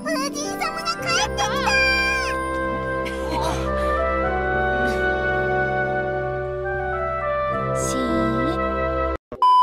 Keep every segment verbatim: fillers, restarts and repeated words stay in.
おじいさまが帰ってきた。しー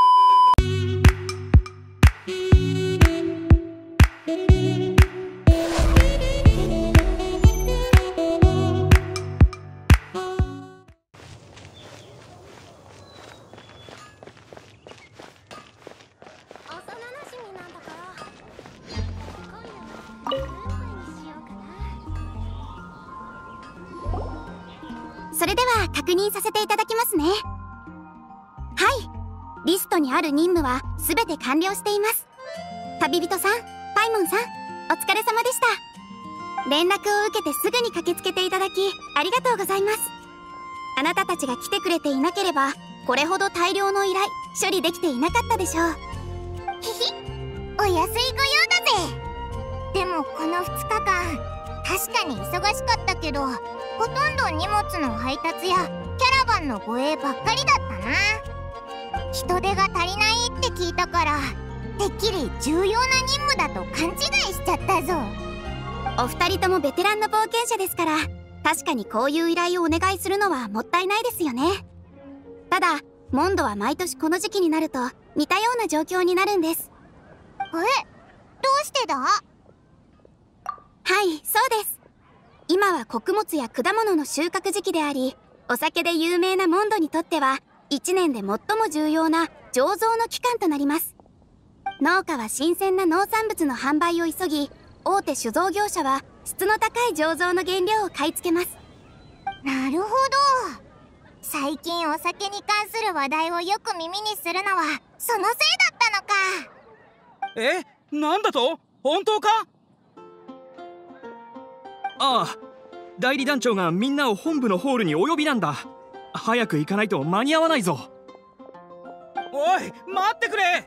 それでは確認させていただきますね。はい、リストにある任務はすべて完了しています。旅人さん、パイモンさん、お疲れ様でした。連絡を受けてすぐに駆けつけていただきありがとうございます。あなたたちが来てくれていなければこれほど大量の依頼処理できていなかったでしょう。ひひ、お安いご用だぜ。でもこのふつかかん確かに忙しかったけど、ほとんど荷物の配達やキャラバンの護衛ばっかりだったな。人手が足りないって聞いたから、てっきり重要な任務だと勘違いしちゃったぞ。お二人ともベテランの冒険者ですから、確かにこういう依頼をお願いするのはもったいないですよね。ただモンドは毎年この時期になると似たような状況になるんです。え、どうしてだ？はい、そうです。今は穀物や果物の収穫時期であり、お酒で有名なモンドにとってはいちねんで最も重要な醸造の期間となります。農家は新鮮な農産物の販売を急ぎ、大手酒造業者は質の高い醸造の原料を買い付けます。なるほど。最近お酒に関する話題をよく耳にするのはそのせいだったのか。 え、なんだと？本当か？ああ、代理団長がみんなを本部のホールにお呼びなんだ。早く行かないと間に合わないぞ。おい、待ってくれ。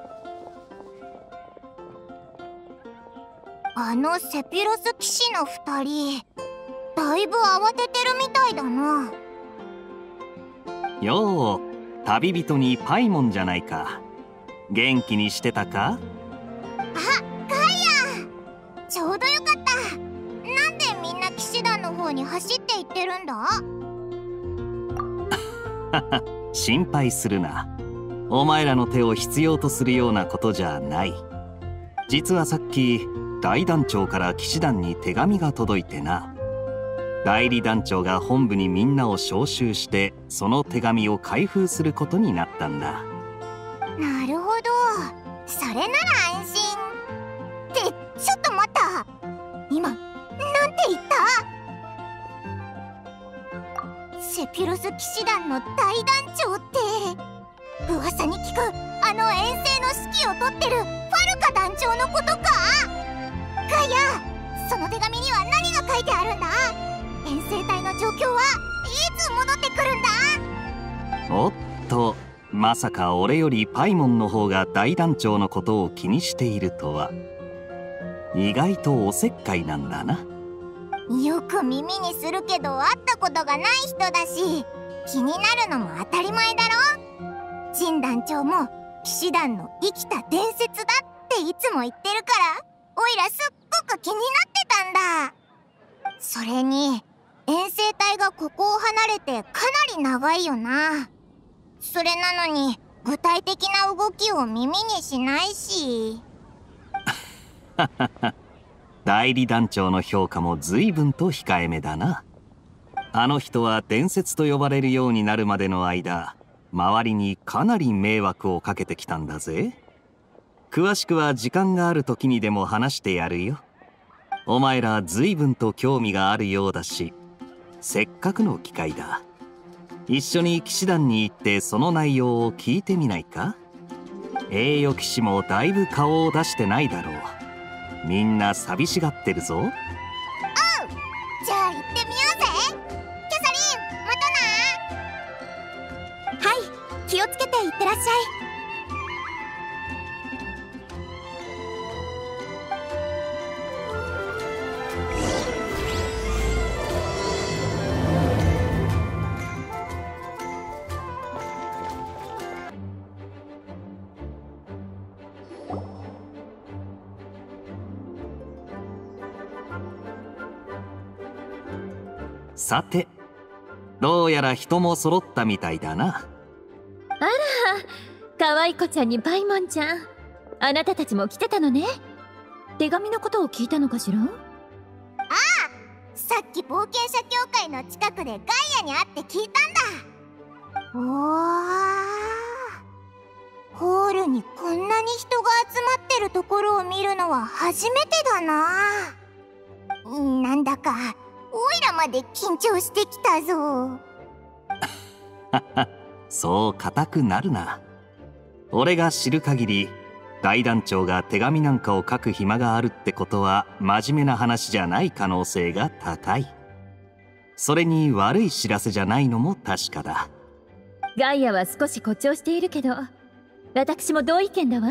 あのセピロス騎士のふたり、だいぶ慌ててるみたいだな。 よう、旅人にパイモンじゃないか。元気にしてたか？ あ、ガイア、ちょうどよかった。なんでみんな騎士団の方に走って行ってるんだ？ 心配するな。お前らの手を必要とするようなことじゃない。実はさっき大団長から騎士団に手紙が届いてな。代理団長が本部にみんなを招集してその手紙を開封することになったんだ。 なるほど、それなら安心。ってちょっと待った、今なんて言った？セピロス騎士団の大団長って噂に聞くあの遠征の指揮を執ってるファルカ団長のことか？ガイア、その手紙には何が書いてあるんだ？遠征隊の状況はいつ戻ってくるんだ？ おっと、まさか俺よりパイモンの方が大団長のことを気にしているとは。意外とおせっかいなんだな。 よく耳にするけど会ったことがない人だし、気になるのも当たり前だろ。ジン団長も騎士団の生きた伝説だっていつも言ってるから、おいらすっごく気になってたんだ。それに遠征隊がここを離れてかなり長いよな。それなのに具体的な動きを耳にしないし。 代理団長の評価も随分と控えめだな。あの人は伝説と呼ばれるようになるまでの間、周りにかなり迷惑をかけてきたんだぜ。詳しくは時間がある時にでも話してやるよ。お前ら随分と興味があるようだし、せっかくの機会だ。一緒に騎士団に行ってその内容を聞いてみないか？栄誉騎士もだいぶ顔を出してないだろう。みんな寂しがってるぞ。 おう、じゃあ行ってみようぜ。キャサリン、またな。はい、気をつけていってらっしゃい。 さて、どうやら人も揃ったみたいだな。 あら、可愛い子ちゃんにパイモンちゃん、あなたたちも来てたのね。手紙のことを聞いたのかしら？ さっき冒険者協会の近くでガイアに会って聞いたんだ。おー、ホールにこんなに人が集まってるところを見るのは初めてだな。なんだかオイラまで緊張してきたぞ。 そう固くなるな。俺が知る限り、大団長が手紙なんかを書く暇があるってことは真面目な話じゃない可能性が高い。それに悪い知らせじゃないのも確かだ。 ガイアは少し誇張しているけど、私も同意見だわ。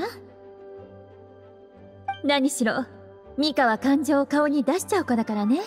何しろミカは感情を顔に出しちゃう子だからね。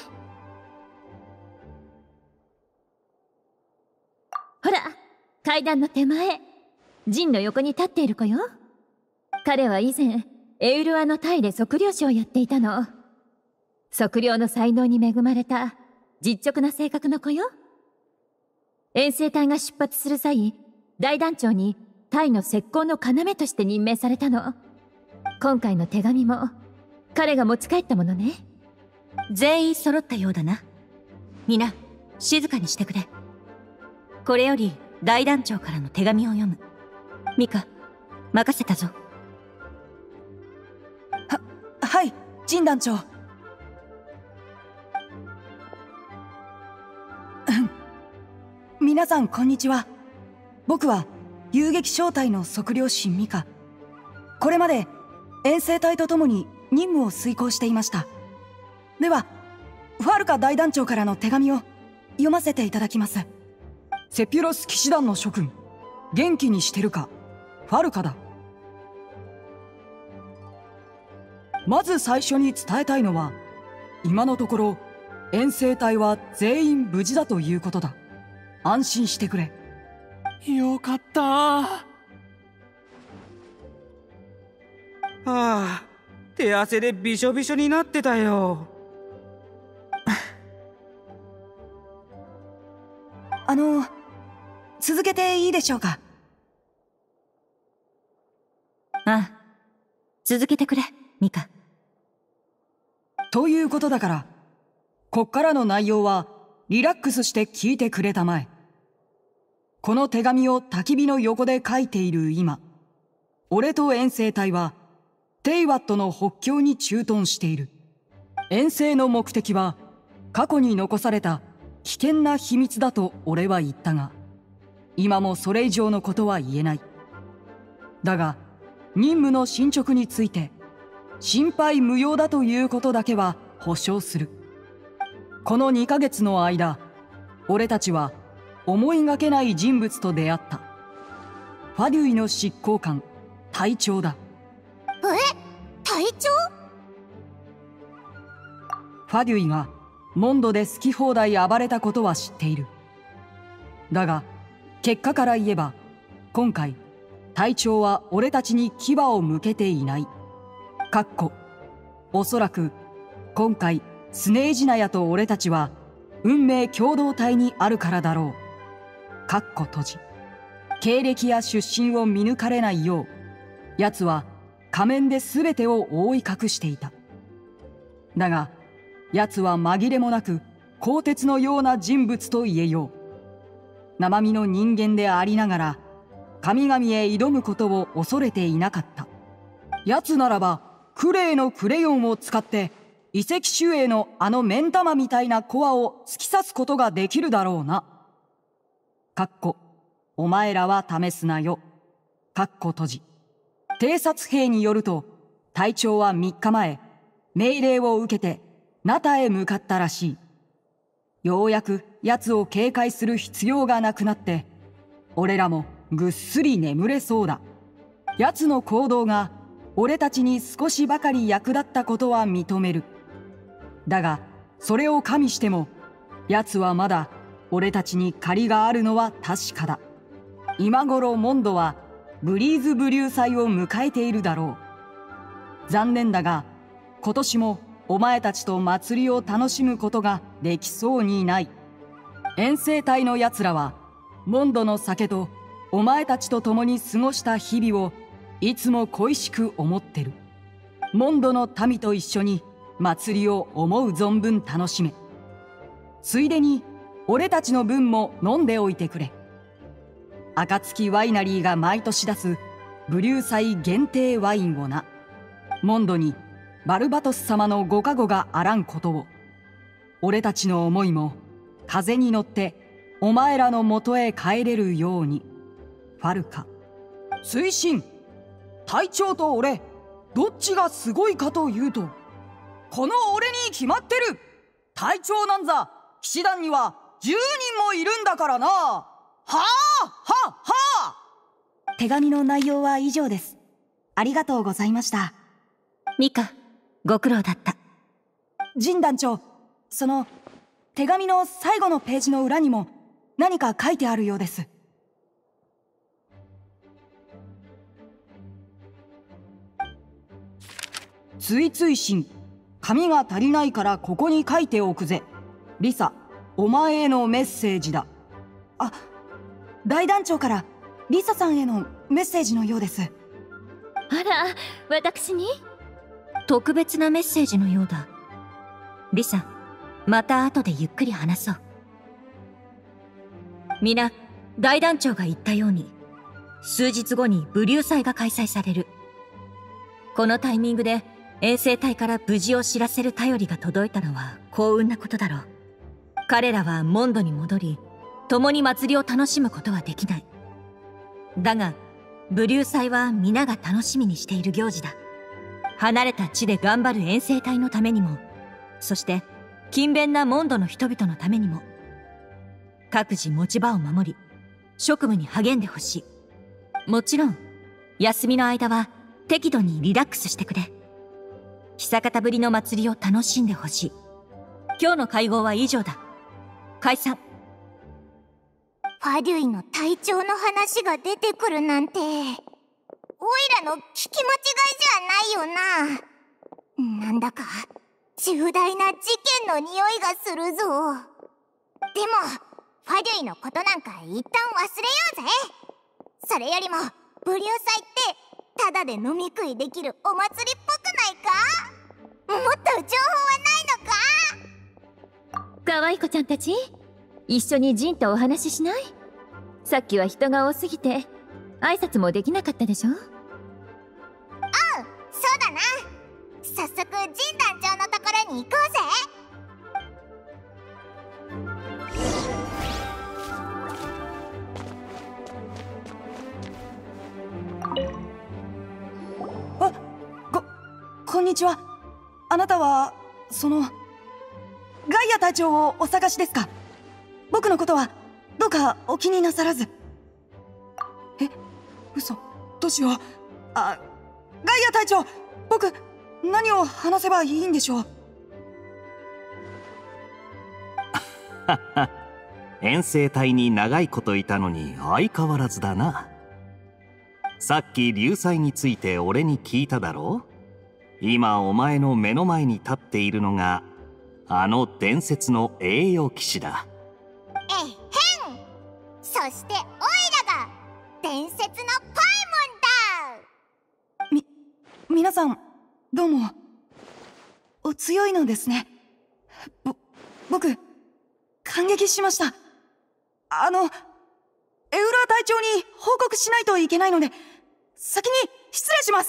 ほら、階段の手前、ジンの横に立っている子よ。彼は以前エウルアの隊で測量士をやっていたの。測量の才能に恵まれた実直な性格の子よ。遠征隊が出発する際、大団長に隊の石膏の要として任命されたの。今回の手紙も彼が持ち帰ったものね。 全員揃ったようだな。皆静かにしてくれ。これより大団長からの手紙を読む。ミカ、任せたぞ。 は、はい、ジン団長。皆さんこんにちは。僕は遊撃小隊の測量士ミカ。これまで遠征隊と共に任務を遂行していました。ではファルカ大団長からの手紙を読ませていただきます。セピュロス騎士団の諸君、元気にしてるか？ファルカだ。まず最初に伝えたいのは、今のところ遠征隊は全員無事だということだ。安心してくれ。 よかったー。はあ、手汗でびしょびしょになってたよ。 あの、続けていいでしょうか？ ああ、続けてくれ、ミカ。 ということだから、こっからの内容はリラックスして聞いてくれたまえ。この手紙を焚き火の横で書いている今、俺と遠征隊はテイワットの北境に駐屯している。遠征の目的は過去に残された危険な秘密だと俺は言ったが、今もそれ以上のことは言えない。だが任務の進捗について心配無用だということだけは保証する。このにかげつの間、俺たちは思いがけない人物と出会った。ファデュイの執行官、隊長だ。 え、隊長？ ファデュイがモンドで好き放題暴れたことは知っている。だが結果から言えば、今回隊長は俺たちに牙を向けていない。かっこおそらく今回スネージナヤと俺たちは運命共同体にあるからだろう。かっこ閉じ。経歴や出身を見抜かれないよう、奴は仮面で全てを覆い隠していた。だが奴は紛れもなく鋼鉄のような人物と言えよう。生身の人間でありながら神々へ挑むことを恐れていなかった。奴ならばクレイのクレヨンを使って遺跡守衛のあの目ん玉みたいなコアを突き刺すことができるだろうな。かっこお前らは試すなよ。かっこ閉じ。偵察兵によると、隊長はみっかまえ命令を受けてナタへ向かったらしい。ようやく奴を警戒する必要がなくなって、俺らもぐっすり眠れそうだ。奴の行動が俺たちに少しばかり役立ったことは認める。だがそれを加味しても、奴はまだ俺たちに借りがあるのは確かだ。今頃モンドはブリーズブリュー祭を迎えているだろう。残念だが今年もお前たちと祭りを楽しむことができそうにない。 遠征隊のやつらはモンドの酒とお前たちと共に過ごした日々をいつも恋しく思ってる。モンドの民と一緒に祭りを思う存分楽しめ。ついでに俺たちの分も飲んでおいてくれ。暁ワイナリーが毎年出すブリュー祭限定ワインをな。モンドにバルバトス様のご加護があらんことを。俺たちの思いも風に乗ってお前らのもとへ帰れるように。ファルカ。推進。隊長と俺、どっちがすごいかというと、この俺に決まってる。隊長なんざ騎士団にはじゅうにんもいるんだからな。はあはあはあ。 手紙の内容は以上です。ありがとうございました。 ミカ、ご苦労だった。 ジン団長、その手紙の最後のページの裏にも何か書いてあるようです。 ついついしん、紙が足りないからここに書いておくぜ。リサ、お前へのメッセージだ。 あ、大団長からリサさんへのメッセージのようです。 あら、私に？ 特別なメッセージのようだ。リサ、また後でゆっくり話そう。皆、大団長が言ったように、数日後に武竜祭が開催される。このタイミングで遠征隊から無事を知らせる便りが届いたのは幸運なことだろう。彼らはモンドに戻り、共に祭りを楽しむことはできない。だが、武竜祭は皆が楽しみにしている行事だ。離れた地で頑張る遠征隊のためにも、そして勤勉なモンドの人々のためにも、各自持ち場を守り、職務に励んでほしい。もちろん、休みの間は適度にリラックスしてくれ。久方ぶりの祭りを楽しんでほしい。今日の会合は以上だ。解散。 ファデュイの隊長の話が出てくるなんて、オイラの聞き間違いじゃないよな。なんだか重大な事件の匂いがするぞ。でもファデュイのことなんか一旦忘れようぜ。それよりもブリュー祭ってただで飲み食いできるお祭りっぽくないか？もっと情報はないのか？ 可愛い子ちゃんたち、一緒にジンとお話ししない？さっきは人が多すぎて挨拶もできなかったでしょ？うん、そうだな。早速ジン団長のところに行こうぜ。 あ、こ、こんにちは。あなたは、その、ガイア隊長をお探しですか？僕のことは、どうかお気になさらず。え、嘘、どうしよう。あ、ガイア隊長、僕、何を話せばいいんでしょう。 遠征隊に長いこといたのに相変わらずだな。さっき流祭について俺に聞いただろう。今お前の目の前に立っているのがあの伝説の栄誉騎士だ。 えへん。そしてオイラが伝説のパイモンだ。 み、皆さんどうも。お強いのですね。ぼ、僕感激しました。あのエウラ隊長に報告しないといけないので先に失礼します。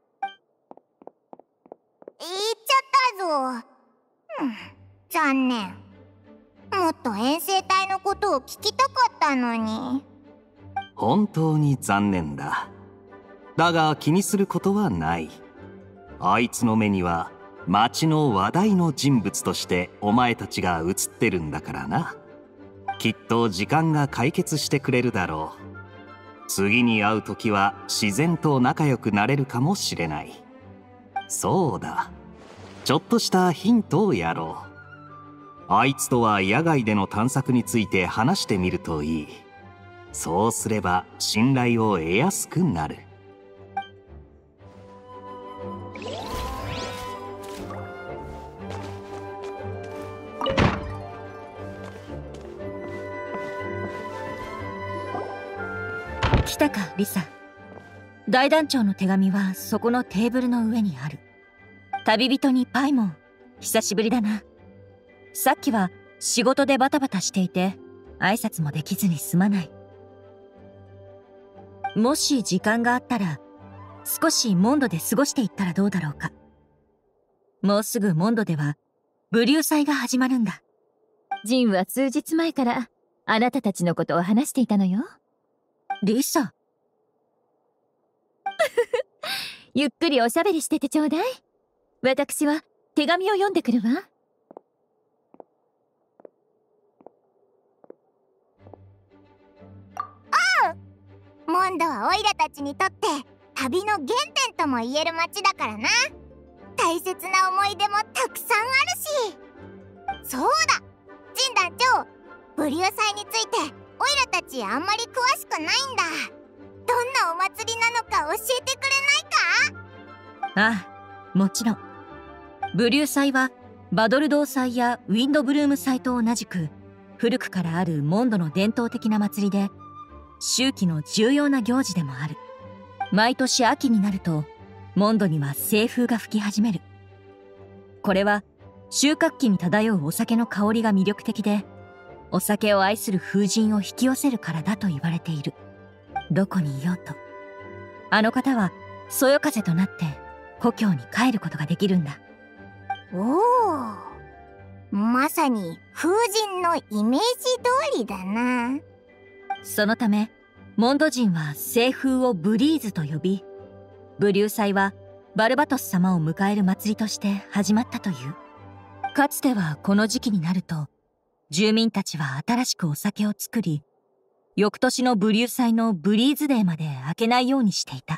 言っちゃったぞ。うん、残念。もっと遠征隊のことを聞きたかったのに。 本当に残念だ。だが気にすることはない。あいつの目には町の話題の人物としてお前たちが映ってるんだからな。きっと時間が解決してくれるだろう。次に会う時は自然と仲良くなれるかもしれない。そうだ、ちょっとしたヒントをやろう。あいつとは野外での探索について話してみるといい。そうすれば信頼を得やすくなる。 来たか、リサ。大団長の手紙はそこのテーブルの上にある。旅人にパイモン、久しぶりだな。さっきは仕事でバタバタしていて、挨拶もできずにすまない。もし時間があったら、少しモンドで過ごしていったらどうだろうか。もうすぐモンドでは、ブリュー祭が始まるんだ。 ジンは数日前から、あなたたちのことを話していたのよ。 リサ。 ゆっくりおしゃべりしててちょうだい。私は手紙を読んでくるわ。 おう、モンドはオイラたちにとって旅の原点とも言える街だからな。大切な思い出もたくさんあるし。そうだ、ジン団長、ブリュー祭についてオイラたちあんまり詳しくないんだ。どんなお祭りなのか教えてくれないか？ ああ、もちろん。ブリュー祭はバドルドー祭やウィンドブルーム祭と同じく古くからあるモンドの伝統的な祭りで、秋季の重要な行事でもある。毎年秋になるとモンドには西風が吹き始める。これは収穫期に漂うお酒の香りが魅力的で、お酒を愛する風神を引き寄せるからだと言われている。どこにいようと、あの方はそよ風となって故郷に帰ることができるんだ。 おお、まさに風神のイメージ通りだな。 そのためモンド人は西風をブリーズと呼び、ブリュー祭はバルバトス様を迎える祭りとして始まったという。かつてはこの時期になると住民たちは新しくお酒を作り、翌年のブリュー祭のブリーズデーまで開けないようにしていた。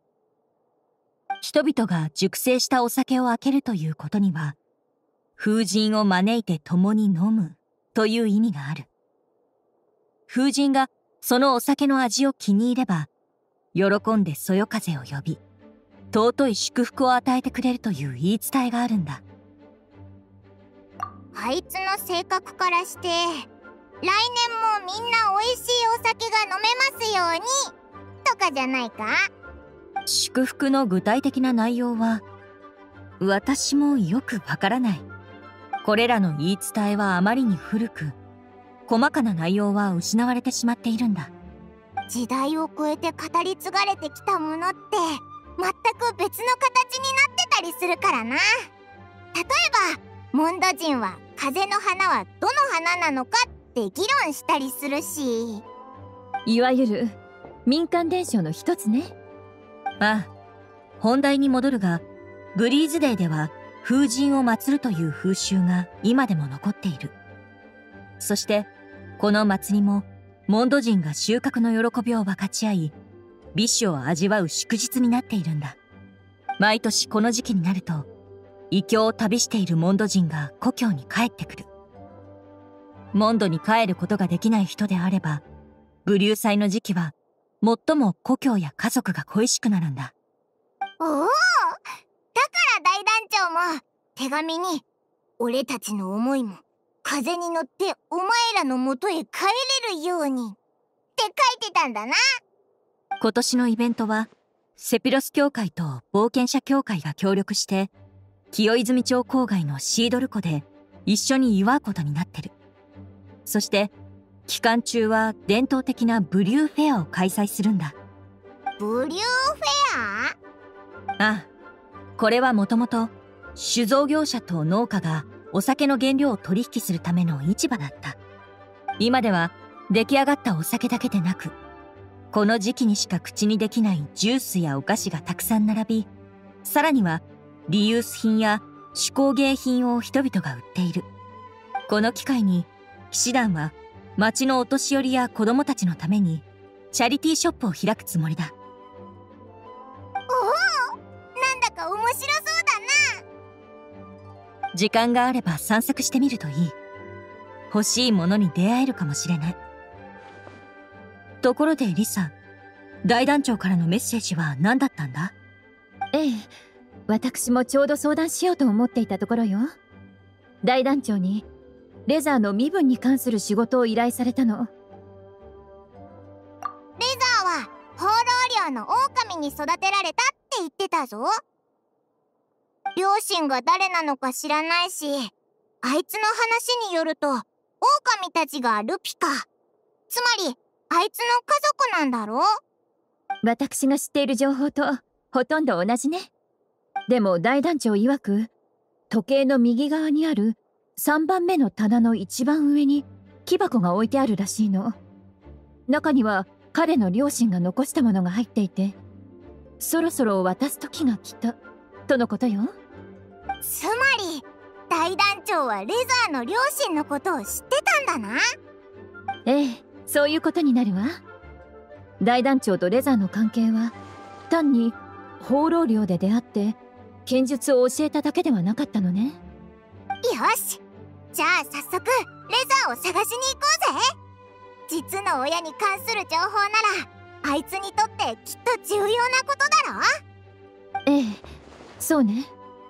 人々が熟成したお酒を開けるということには、風神を招いて共に飲むという意味がある。風神がそのお酒の味を気に入れば、喜んでそよ風を呼び、尊い祝福を与えてくれるという言い伝えがあるんだ。 あいつの性格からして、来年もみんな美味しいお酒が飲めますようにとかじゃないか？ 祝福の具体的な内容は私もよくわからない。これらの言い伝えはあまりに古く、細かな内容は失われてしまっているんだ。 時代を超えて語り継がれてきたものって全く別の形になってたりするからな。例えばモンド人は風の花はどの花なのかって議論したりするし、 いわゆる民間伝承の一つね。 ああ、本題に戻るが、ブリーズデーでは風神を祀るという風習が今でも残っている。そしてこの祭りもモンド人が収穫の喜びを分かち合い、美酒を味わう祝日になっているんだ。毎年この時期になると、異教を旅しているモンド人が故郷に帰ってくる。モンドに帰ることができない人であれば、ブリュー祭の時期は最も故郷や家族が恋しくなるんだ。 おお、だから大団長も手紙に俺たちの思いも風に乗ってお前らの元へ帰れるようにって書いてたんだな。 今年のイベントはセピロス教会と冒険者協会が協力して、清泉町郊外のシードル湖で一緒に祝うことになってる。そして期間中は伝統的なブリューフェアを開催するんだ。 ブリューフェア？ああ、これはもともと酒造業者と農家がお酒の原料を取引するための市場だった。今では出来上がったお酒だけでなく、この時期にしか口にできないジュースやお菓子がたくさん並び、さらにはリユース品や手工芸品を人々が売っている。この機会に騎士団は町のお年寄りや子供たちのためにチャリティーショップを開くつもりだ。 おお、なんだか面白そうだな。 時間があれば散策してみるといい。欲しいものに出会えるかもしれない。ところでリサ、大団長からのメッセージは何だったんだ？ ええ、私もちょうど相談しようと思っていたところよ。大団長にレザーの身分に関する仕事を依頼されたの。 レザーはアの狼に育てられたって言ってたぞ。両親が誰なのか知らないし、あいつの話によると狼たちがルピカ、つまりあいつの家族なんだろ。 私が知っている情報とほとんど同じね。でも大団長曰く、時計の右側にあるさんばんめの棚の一番上に木箱が置いてあるらしいの。中には彼の両親が残したものが入っていて、そろそろ渡す時が来たとのことよ。 つまり大団長はレザーの両親のことを知ってたんだな。 ええ、そういうことになるわ。大団長とレザーの関係は単に放浪寮で出会って剣術を教えただけではなかったのね。 よし、じゃあ早速レザーを探しに行こうぜ。実の親に関する情報ならあいつにとってきっと重要なことだろ。 ええ、そうね。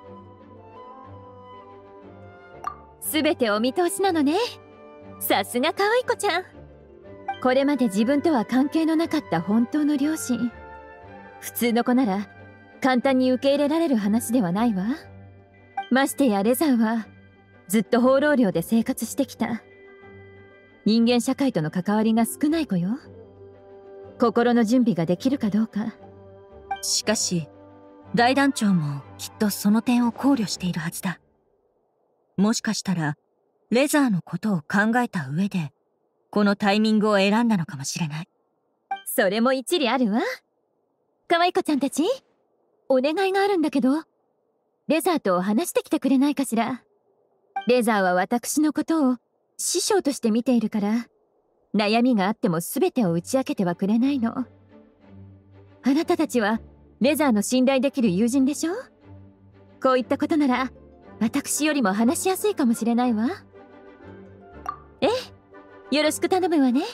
すべてお見通しなのね。さすが可愛い子ちゃん。これまで自分とは関係のなかった本当の両親。普通の子なら簡単に受け入れられる話ではないわ。ましてやレザーはずっと放浪寮で生活してきた。人間社会との関わりが少ない子よ。心の準備ができるかどうか。 しかし大団長もきっとその点を考慮しているはずだ。もしかしたらレザーのことを考えた上でこのタイミングを選んだのかもしれない。 それも一理あるわ。可愛い子ちゃんたち、お願いがあるんだけど、レザーと話してきてくれないかしら。レザーは私のことを師匠として見ているから、悩みがあっても全てを打ち明けてはくれないの。あなたたちはレザーの信頼できる友人でしょ。こういったことなら私よりも話しやすいかもしれないわ。ええ、よろしく頼むわね。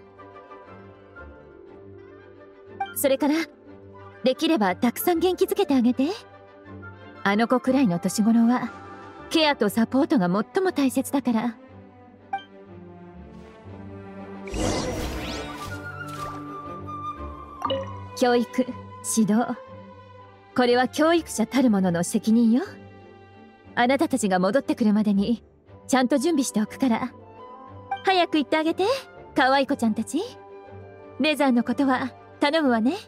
それからできればたくさん元気づけてあげて。あの子くらいの年頃はケアとサポートが最も大切だから。教育、指導、これは教育者たる者の責任よ。あなたたちが戻ってくるまでにちゃんと準備しておくから、早く行ってあげて、可愛い子ちゃんたち。レザーのことは頼むわね。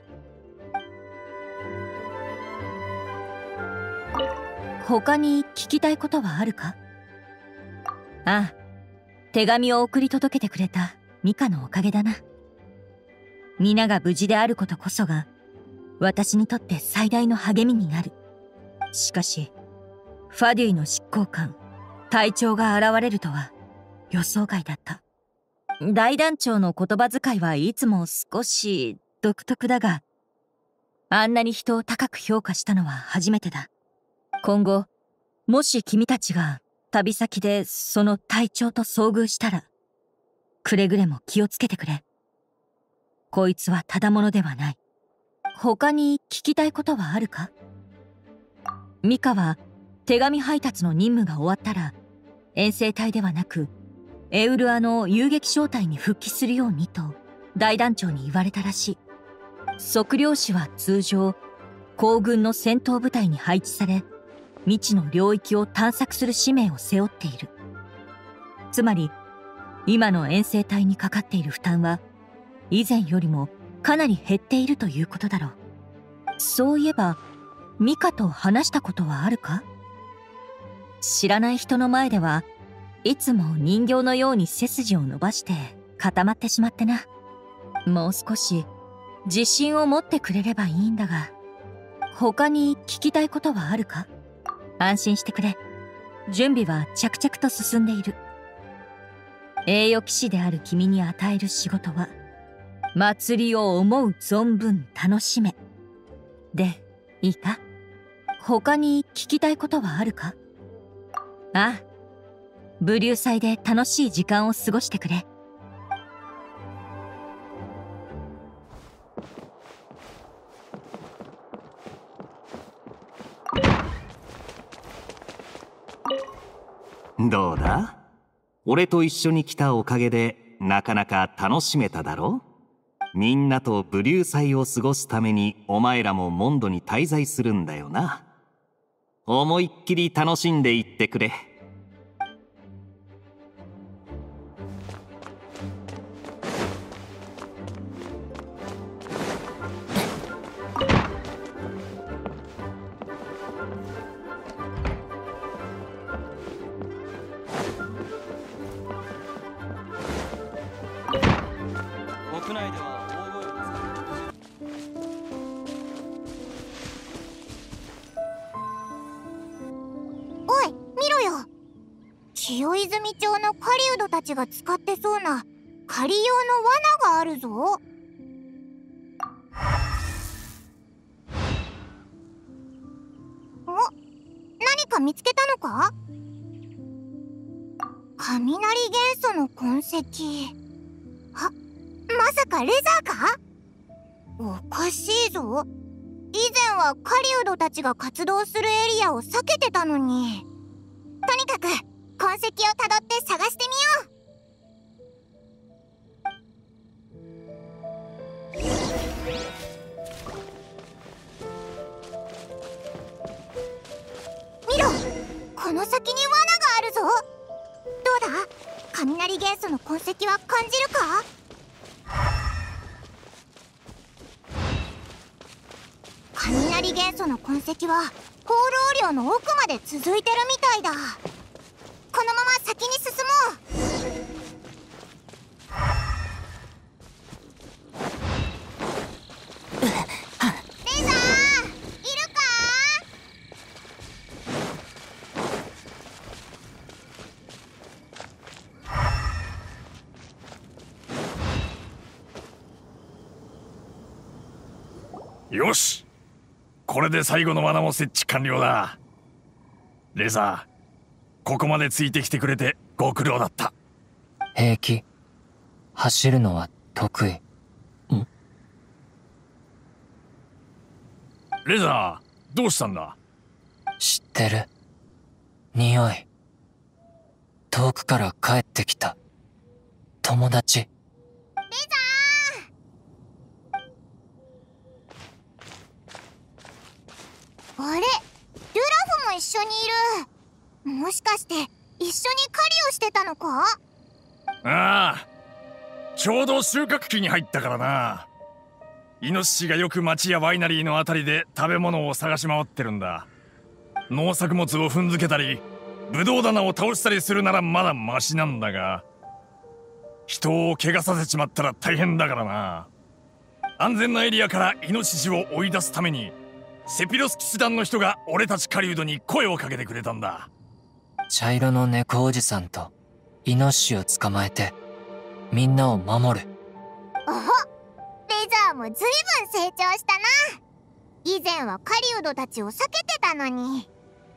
他に聞きたいことはあるか？ああ、手紙を送り届けてくれたミカのおかげだな。皆が無事であることこそが私にとって最大の励みになる。しかしファデュイの執行官隊長が現れるとは予想外だった。大団長の言葉遣いはいつも少し独特だが、あんなに人を高く評価したのは初めてだ。今後もし君たちが旅先でその隊長と遭遇したら、くれぐれも気をつけてくれ。こいつはただ者ではない。他に聞きたいことはあるか？ミカは手紙配達の任務が終わったら遠征隊ではなくエウルアの遊撃小隊に復帰するようにと大団長に言われたらしい。測量士は通常行軍の戦闘部隊に配置され、未知の領域を探索する使命を背負っている。つまり今の遠征隊にかかっている負担は以前よりもかなり減っているということだろう。そういえばミカと話したことはあるか？知らない人の前ではいつも人形のように背筋を伸ばして固まってしまってな。もう少し自信を持ってくれればいいんだが。他に聞きたいことはあるか？安心してくれ。準備は着々と進んでいる。栄誉騎士である君に与える仕事は、祭りを思う存分楽しめ。で、いいか？他に聞きたいことはあるか？ああ、武竜祭で楽しい時間を過ごしてくれ。 どうだ？俺と一緒に来たおかげでなかなか楽しめただろ？ みんなとブリュー祭を過ごすためにお前らもモンドに滞在するんだよな。思いっきり楽しんでいってくれ。 国内では大声をおい見ろよ。清泉町の狩人たちが使ってそうな狩り用の罠があるぞ。お、何か見つけたのか？雷元素の痕跡。は、まさかレザーか？おかしいぞ。以前は狩人たちが活動するエリアを避けてたのに。とにかく痕跡をたどって探してみよう。見ろ、この先に罠があるぞ。どうだ、雷元素の痕跡は感じるか？雷元素の痕跡は放浪量の奥まで続いてるみたいだ。このまま先に進もう。レザーいるか？ よし、これで最後の罠も設置完了だ。レザー、ここまでついてきてくれてご苦労だった。 平気。走るのは得意。ん？ レザー、どうしたんだ？ 知ってる。匂い。遠くから帰ってきた友達。 レザー、あれ、ルラフも一緒にいる。もしかして一緒に狩りをしてたのか？ ああ、ちょうど収穫期に入ったからな。イノシシがよく町やワイナリーのあたりで食べ物を探し回ってるんだ。農作物を踏んづけたりブドウ棚を倒したりするならまだマシなんだが、人を怪我させちまったら大変だからな。安全なエリアからイノシシを追い出すためにセピロス騎士団の人が俺たち狩人に声をかけてくれたんだ。 茶色の猫おじさんとイノシシを捕まえてみんなを守る。 おほ、レザーもずいぶん成長したな。以前は狩人たちを避けてたのに。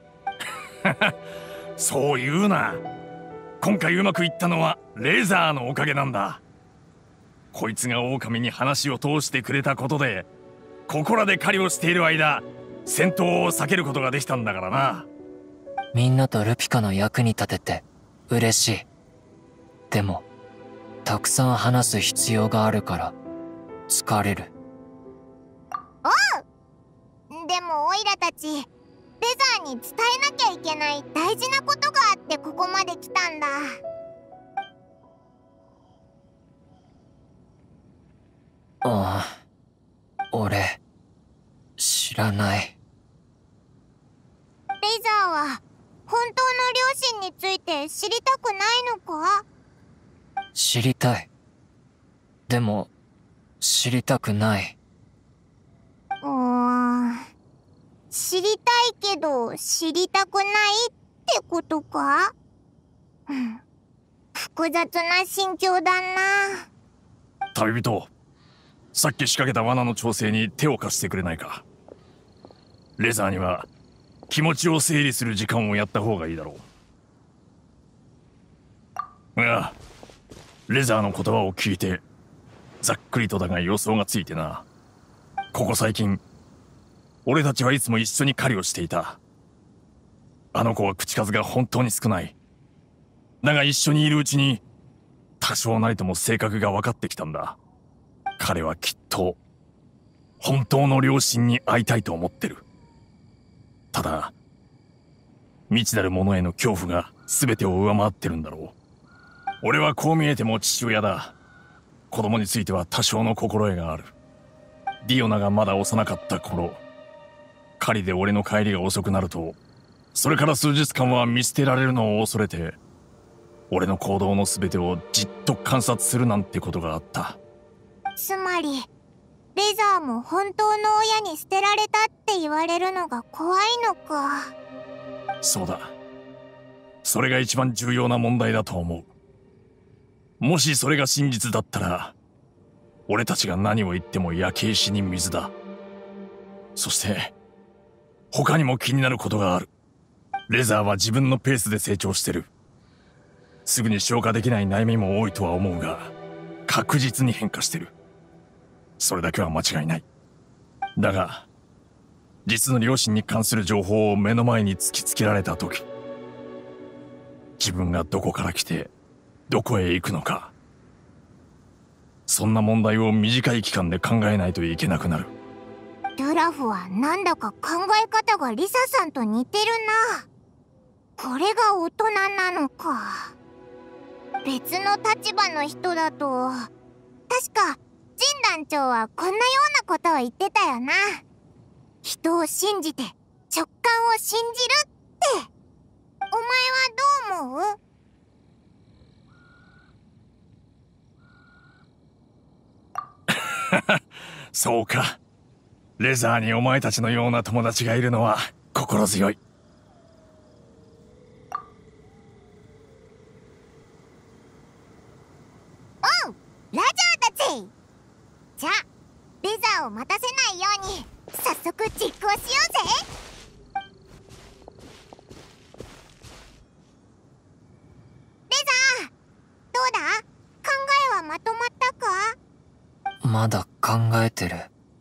そう言うな。今回うまくいったのはレーザーのおかげなんだ。こいつが狼に話を通してくれたことで、ここらで狩りをしている間戦闘を避けることができたんだからな。 みんなとルピカの役に立てて嬉しい。でもたくさん話す必要があるから疲れる。 おう、でもオイラたちレザーに伝えなきゃいけない大事なことがあってここまで来たんだ。 ああ、俺知らない。 レザーは本当の両親について知りたくないのか？ 知りたい。でも知りたくない。 うーん、知りたいけど知りたくないってことか？うん、複雑な心境だな。 旅人、さっき仕掛けた罠の調整に手を貸してくれないか。レザーには気持ちを整理する時間をやった方がいいだろう。いや、レザーの言葉を聞いてざっくりとだが予想がついてな。ここ最近俺たちはいつも一緒に狩りをしていた。あの子は口数が本当に少ない。だが一緒にいるうちに多少なりとも性格が分かってきたんだ。 彼はきっと本当の両親に会いたいと思ってる。ただ未知なるものへの恐怖が全てを上回ってるんだろう。俺はこう見えても父親だ。子供については多少の心得がある。ディオナがまだ幼かった頃、狩りで俺の帰りが遅くなると、それから数日間は見捨てられるのを恐れて、俺の行動の全てをじっと観察するなんてことがあった。 つまりレザーも本当の親に捨てられたって言われるのが怖いのか。 そうだ。それが一番重要な問題だと思う。もしそれが真実だったら、俺たちが何を言っても焼け石に水だ。そして他にも気になることがある。レザーは自分のペースで成長してる。すぐに消化できない悩みも多いとは思うが、確実に変化してる。それだけは間違いない。だが実の両親に関する情報を目の前に突きつけられた時、自分がどこから来てどこへ行くのか、そんな問題を短い期間で考えないといけなくなる。 ドラフはなんだか考え方がリサさんと似てるな。これが大人なのか。別の立場の人だと、確かジン団長はこんなようなことを言ってたよな。人を信じて直感を信じるって。お前はどう思う？ そうか。レザーにお前たちのような友達がいるのは心強い。 おう、ラジャーたち。じゃあレザーを待たせないように早速実行しようぜ。レザー、どうだ？考えはまとまったか？ まだ考えてる。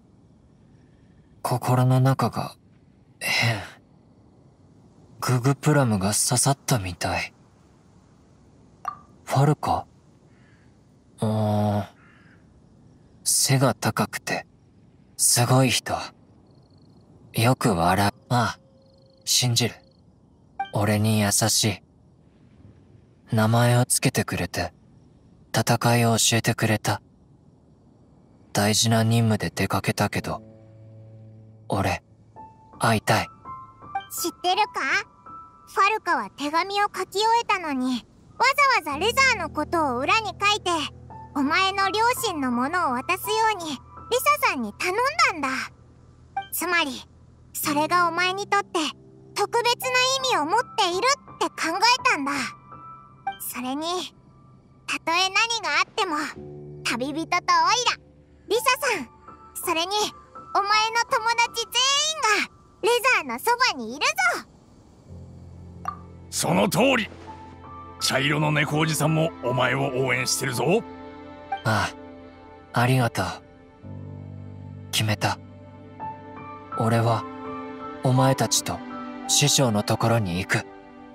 心の中が変。ググプラムが刺さったみたい。ファルカ？うーん。背が高くてすごい人。よく笑う。ああ、信じる。俺に優しい。名前をつけてくれて戦いを教えてくれた。大事な任務で出かけたけど、俺、会いたい。 知ってるか？ファルカは手紙を書き終えたのに、わざわざレザーのことを裏に書いて、お前の両親のものを渡すようにリサさんに頼んだんだ。つまり、それがお前にとって特別な意味を持っているって考えたんだ。それに、たとえ何があっても、旅人とオイラ、リサさん、それにお前の友達全員がレザーのそばにいるぞ。 その通り。茶色の猫おじさんもお前を応援してるぞ。 ああ、ありがとう。決めた。俺はお前たちと師匠のところに行く。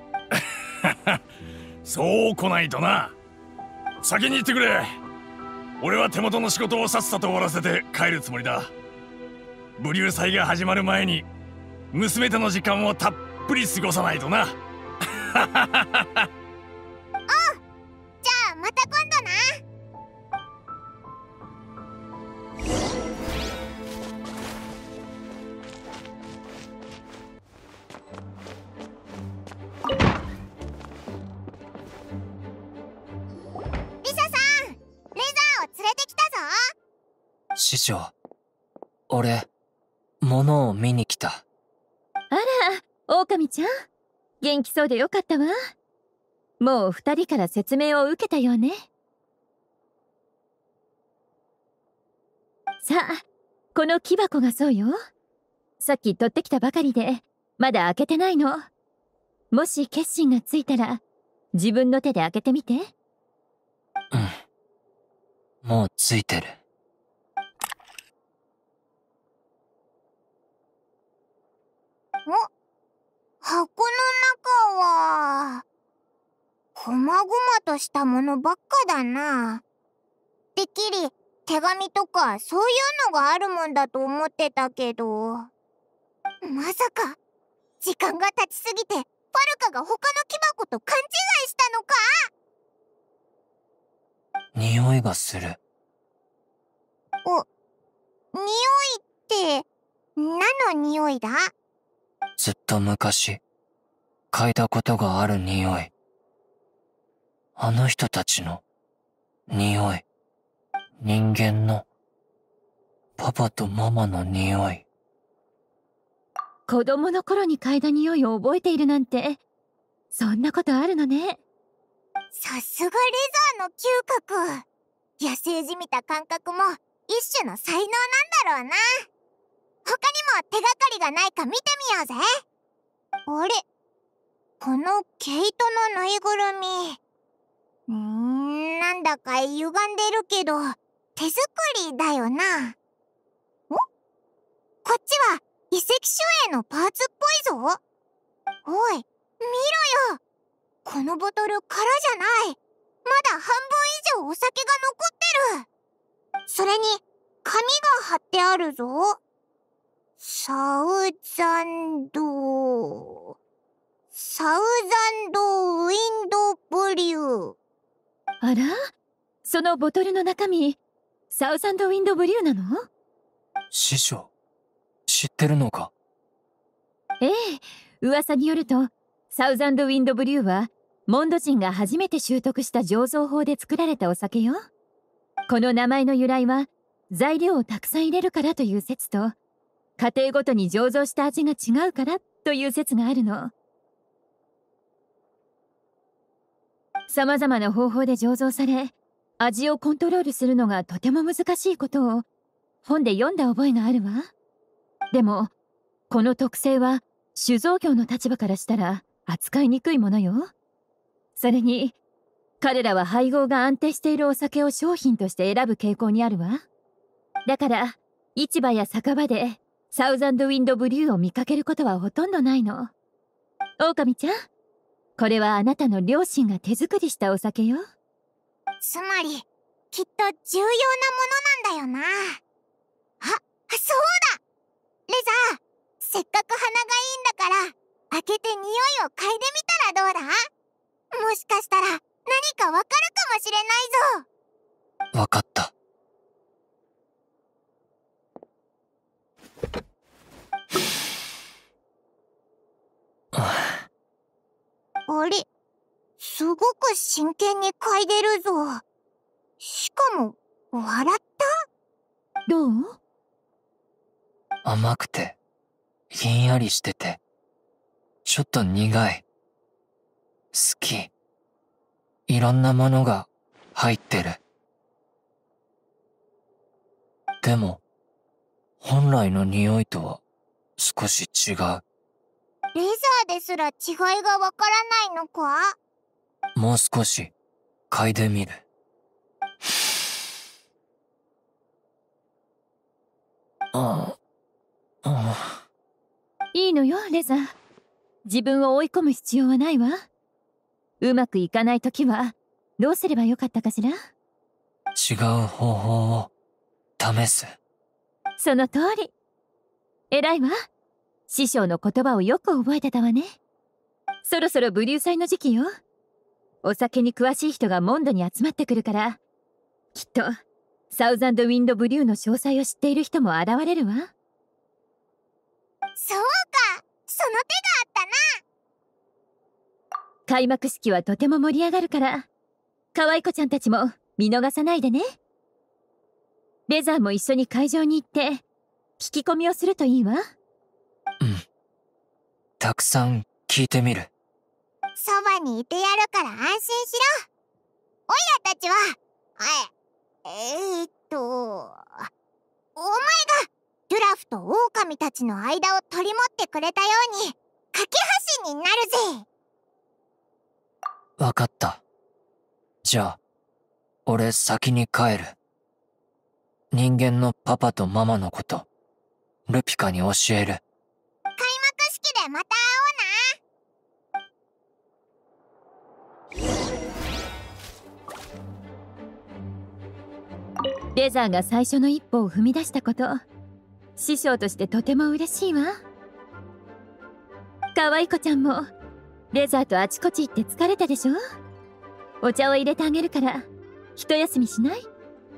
そう来ないとな。先に行ってくれ。俺は手元の仕事をさっさと終わらせて帰るつもりだ。武竜祭が始まる前に娘との時間をたっぷり過ごさないとな。おう、 じゃあまた今度な。リサさん、レザーを連れてきたぞ。 師匠、俺、物を見に来た。 あら、狼ちゃん。元気そうでよかったわ。もう二人から説明を受けたようね。さあ、この木箱がそうよ。さっき取ってきたばかりで、まだ開けてないの。もし決心がついたら、自分の手で開けてみて。 うん。もうついてる。 お、箱の中はこまごまとしたものばっかだな。てっきり手紙とかそういうのがあるもんだと思ってたけど、まさか時間が経ちすぎてパルカが他の木箱と勘違いしたのか？ 匂いがする。 お、匂いって何の匂いだ？ ずっと昔嗅いだことがある匂い。あの人たちの匂い。人間のパパとママの匂い。 子供の頃に嗅いだ匂いを覚えているなんて、そんなことあるのね。 さすがレザーの嗅覚。野生じみた感覚も一種の才能なんだろうな。他にも手がかりがないか見てみようぜ。あれ、この毛糸のぬいぐるみ、うーん、なんだか歪んでるけど手作りだよな。お？こっちは遺跡守衛のパーツっぽいぞ。おい、見ろよ。このボトル空じゃない。まだ半分以上お酒が残ってる。それに紙が貼ってあるぞ。サウザンドサウザンドウィンドブリュー。 あら、そのボトルの中身サウザンドウィンドブリューなの？ 師匠、知ってるのか？ ええ、噂によるとサウザンドウィンドブリューはモンド人が初めて習得した醸造法で作られたお酒よ。この名前の由来は材料をたくさん入れるからという説と、家庭ごとに醸造した味が違うからという説があるの。様々な方法で醸造され、味をコントロールするのがとても難しいことを本で読んだ覚えがあるわ。でもこの特性は酒造業の立場からしたら扱いにくいものよ。それに彼らは配合が安定しているお酒を商品として選ぶ傾向にあるわ。だから市場や酒場でサウザンドウィンドブリューを見かけることはほとんどないの。狼ちゃん、これはあなたの両親が手作りしたお酒よ。 つまりきっと重要なものなんだよな。あ、そうだレザー、せっかく鼻がいいんだから開けて匂いを嗅いでみたらどうだ？もしかしたら何かわかるかもしれないぞ。 わかった。 あれ、すごく真剣に嗅いでるぞ。しかも笑った？ どう？ 甘くてひんやりしててちょっと苦い。好き。いろんなものが入ってる。でも本来の匂いとは少し違う。 レザーですら違いがわからないのか？ もう少し嗅いでみる。ああ、ああ。 いいのよレザー、自分を追い込む必要はないわ。うまくいかないときはどうすればよかったかしら？ 違う方法を試す。 その通り。偉いわ。師匠の言葉をよく覚えてたわね。そろそろブリュー祭の時期よ。お酒に詳しい人がモンドに集まってくるから、きっとサウザンドウィンドブリューの詳細を知っている人も現れるわ。 そうか、その手があったな。 開幕式はとても盛り上がるから、可愛い子ちゃんたちも見逃さないでね。レザーも一緒に会場に行って聞き込みをするといいわ。 うん。たくさん聞いてみる。 そばにいてやるから安心しろ。オイラたちは、え、えー、っと、お前がデュラフと狼たちの間を取り持ってくれたように架け橋になるぜ。 わかった。じゃあ俺先に帰る。人間のパパとママのことルピカに教える。 開幕式でまた会おうな。 レザーが最初の一歩を踏み出したこと、師匠としてとても嬉しいわ。可愛い子ちゃんもレザーとあちこち行って疲れたでしょ。お茶を入れてあげるから一休みしない？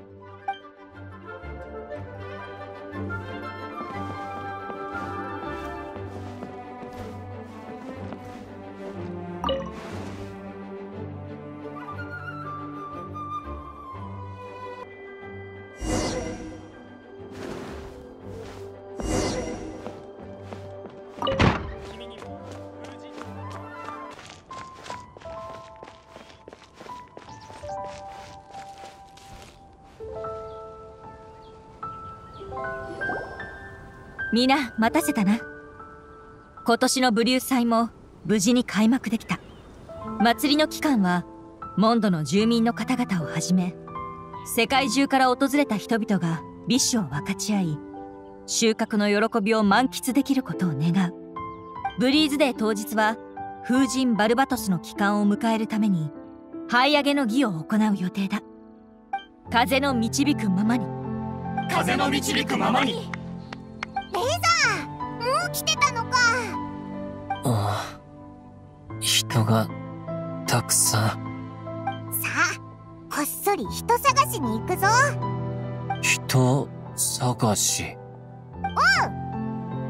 みんな待たせたな。今年の武竜祭も無事に開幕できた。祭りの期間はモンドの住民の方々をはじめ世界中から訪れた人々が美酒を分かち合い、収穫の喜びを満喫できることを願う。ブリーズデー当日は風神バルバトスの帰還を迎えるために這い上げの儀を行う予定だ。風の導くままに、 風の導くままに。 レザー、もう来てたのか。 ああ、人がたくさん。 さあ、こっそり人探しに行くぞ。 人探し？ うん、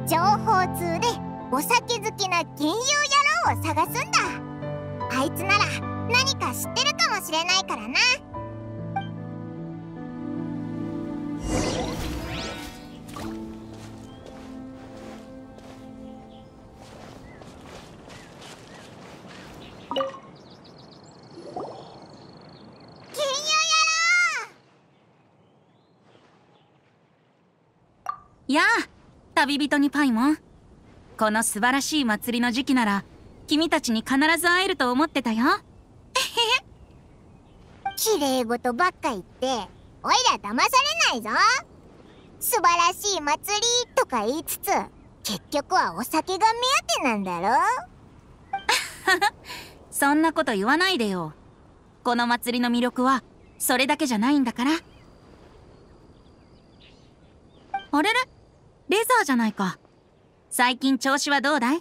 情報通でお酒好きな銀融野郎を探すんだ。あいつなら何か知ってるかもしれないからな。 やあ、旅人にパイモン。この素晴らしい祭りの時期なら君たちに必ず会えると思ってたよ。 綺麗事ばっか言っておいら騙されないぞ。素晴らしい祭りとか言いつつ結局はお酒が目当てなんだろ。 そんなこと言わないでよ。この祭りの魅力はそれだけじゃないんだから。あれれ、レザーじゃないか。最近調子はどうだい？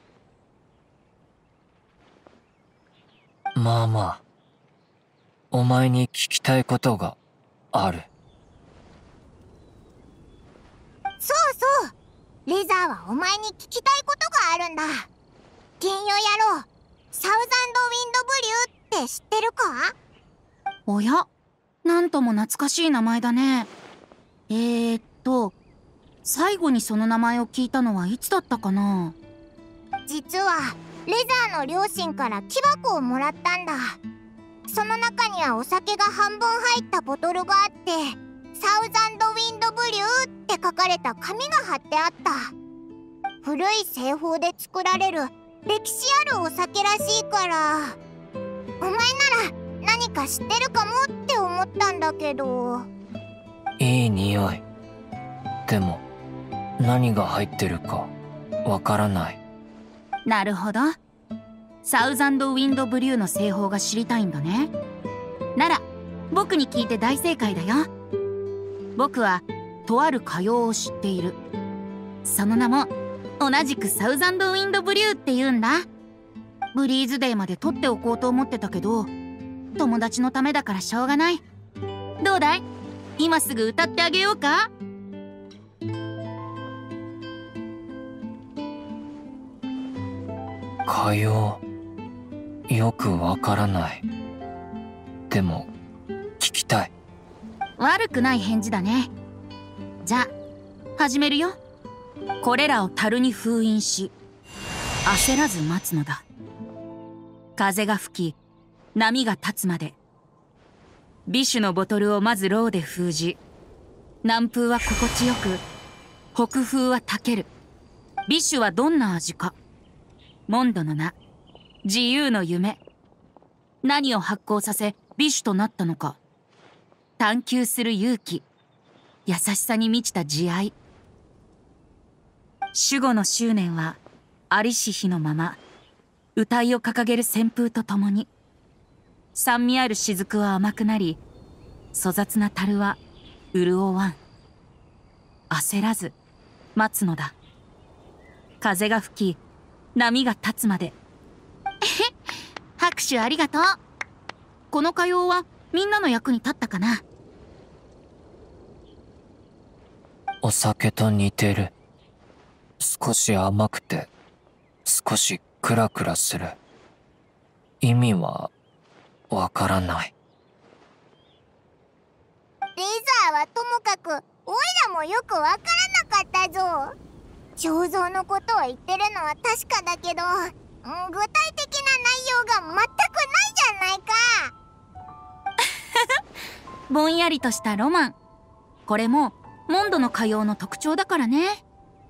まあまあ。お前に聞きたいことがある。 そうそう、レザーはお前に聞きたいことがあるんだ。銀魚野郎、サウザンドウィンドブリューって知ってるか？ おや、なんとも懐かしい名前だね。えーっと最後にその名前を聞いたのはいつだったかな。 実はレザーの両親から木箱をもらったんだ。その中にはお酒が半分入ったボトルがあって、サウザンドウィンドブリューって書かれた紙が貼ってあった。古い製法で作られる歴史あるお酒らしいから、お前なら何か知ってるかもって思ったんだけど。 いい匂い。でも何が入ってるかわからない。 なるほど。サウザンドウィンドブリューの製法が知りたいんだね。なら僕に聞いて大正解だよ。僕はとある歌謡を知っている。その名も同じくサウザンドウィンドブリューって言うんだ。ブリーズデーまで取っておこうと思ってたけど、友達のためだからしょうがない。どうだい？今すぐ歌ってあげようか？ 歌謡、よくわからない。でも聞きたい。 悪くない返事だね。じゃあ始めるよ。これらを樽に封印し焦らず待つのだ。風が吹き波が立つまで。美酒のボトルをまずロウで封じ、南風は心地よく北風はたける。美酒はどんな味か。モンドの名、自由の夢。何を発酵させ美酒となったのか。探求する勇気、優しさに満ちた慈愛。守護の執念はありし日のまま、歌いを掲げる旋風とともに、酸味ある雫は甘くなり、粗雑な樽は潤わん。焦らず待つのだ。風が吹き波が立つまで。拍手ありがとう。この歌謡はみんなの役に立ったかな。 お酒と似てる。少し甘くて少しクラクラする。意味はわからない。 レザーはともかくオイラもよくわからなかったぞ。彫像のことを言ってるのは確かだけど、うん、具体的な内容が全くないじゃないか。 ぼんやりとしたロマン。これもモンドの歌謡の特徴だからね。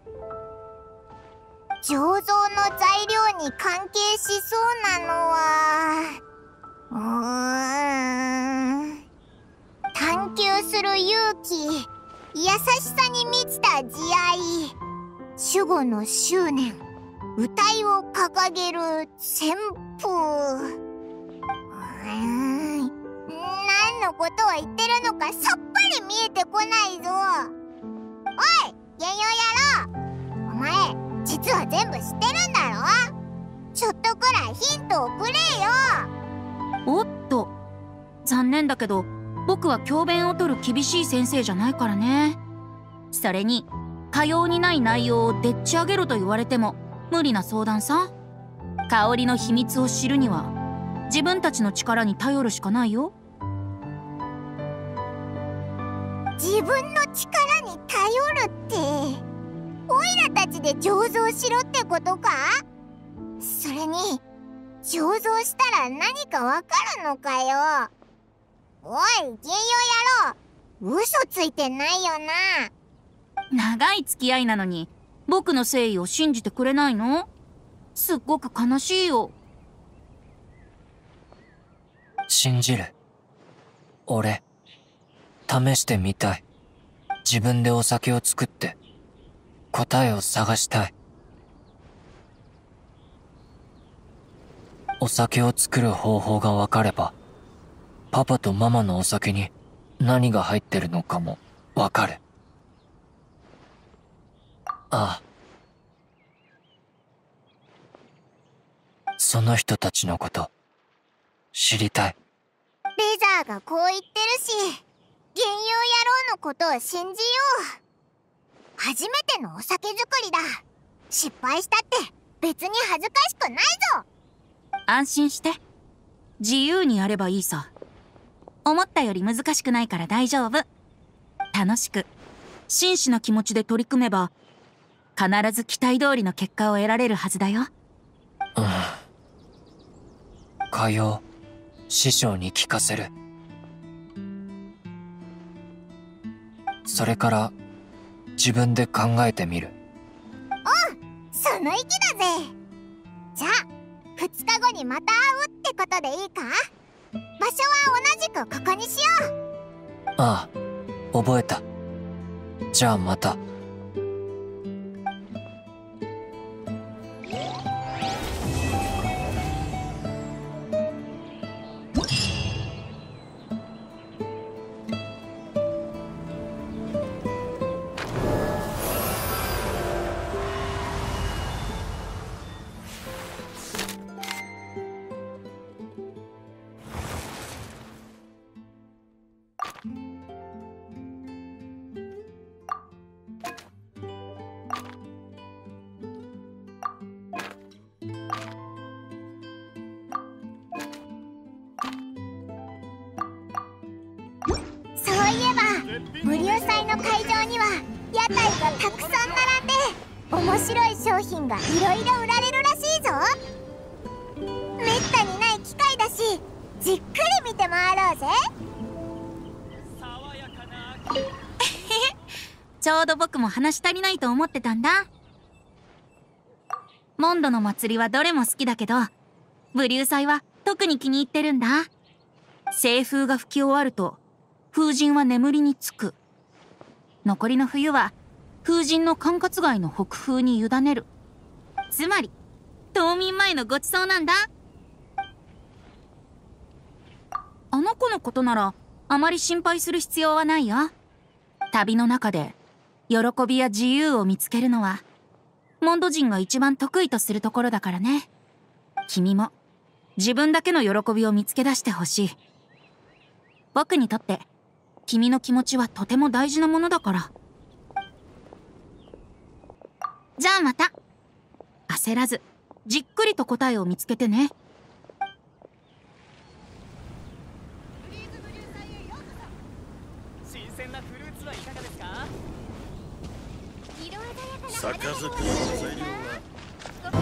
彫像の材料に関係しそうなのはうーん探求する勇気、優しさに満ちた慈愛、守護の執念、歌いを掲げる旋風。うーん何のことを言ってるのかさっぱり見えてこないぞ。おい原用野郎、お前実は全部知ってるんだろ。ちょっとくらいヒントをくれよ。 おっと、残念だけど僕は教鞭を取る厳しい先生じゃないからね。それに歌謡にない内容をでっち上げろと言われても無理な相談さ。香りの秘密を知るには自分たちの力に頼るしかないよ。 自分の力に頼るってオイラたちで醸造しろってことか。それに醸造したら何かわかるのかよ。おい原用野郎、嘘ついてないよな。長い付き合いなのに僕の誠意を信じてくれないの？すっごく悲しいよ。 信じる。俺試してみたい。自分でお酒を作って答えを探したい。お酒を作る方法がわかればパパとママのお酒に何が入ってるのかもわかる。ああ、その人たちのこと知りたい。 レザーがこう言ってるし、原用野郎のことを信じよう。初めてのお酒作りだ。失敗したって別に恥ずかしくないぞ。 安心して、自由にやればいいさ。思ったより難しくないから大丈夫。楽しく真摯な気持ちで取り組めば必ず期待通りの結果を得られるはずだよ。 うん。歌謡師匠に聞かせる。それから自分で考えてみる。 おう、その意気だぜ。じゃあふつかごにまた会うってことでいいか。場所は同じくここにしよう。 ああ、覚えた。じゃあまた。 無流祭の会場には屋台がたくさん並んで面白い商品がいろいろ売られるらしいぞ。めったにない機会だしじっくり見て回ろうぜ。 ちょうど僕も話足りないと思ってたんだ。モンドの祭りはどれも好きだけど無流祭は特に気に入ってるんだ。西風が吹き終わると風神は眠りにつく。残りの冬は風神の管轄外の北風に委ねる。つまり冬眠前のごちそうなんだ。あの子のことならあまり心配する必要はないよ。 旅の中で喜びや自由を見つけるのはモンド人が一番得意とするところだからね。君も自分だけの喜びを見つけ出してほしい。僕にとって君の気持ちはとても大事なものだから。じゃあまた。焦らずじっくりと答えを見つけてね。 新鮮なフルーツはいかがですか？ 酒造りの材料は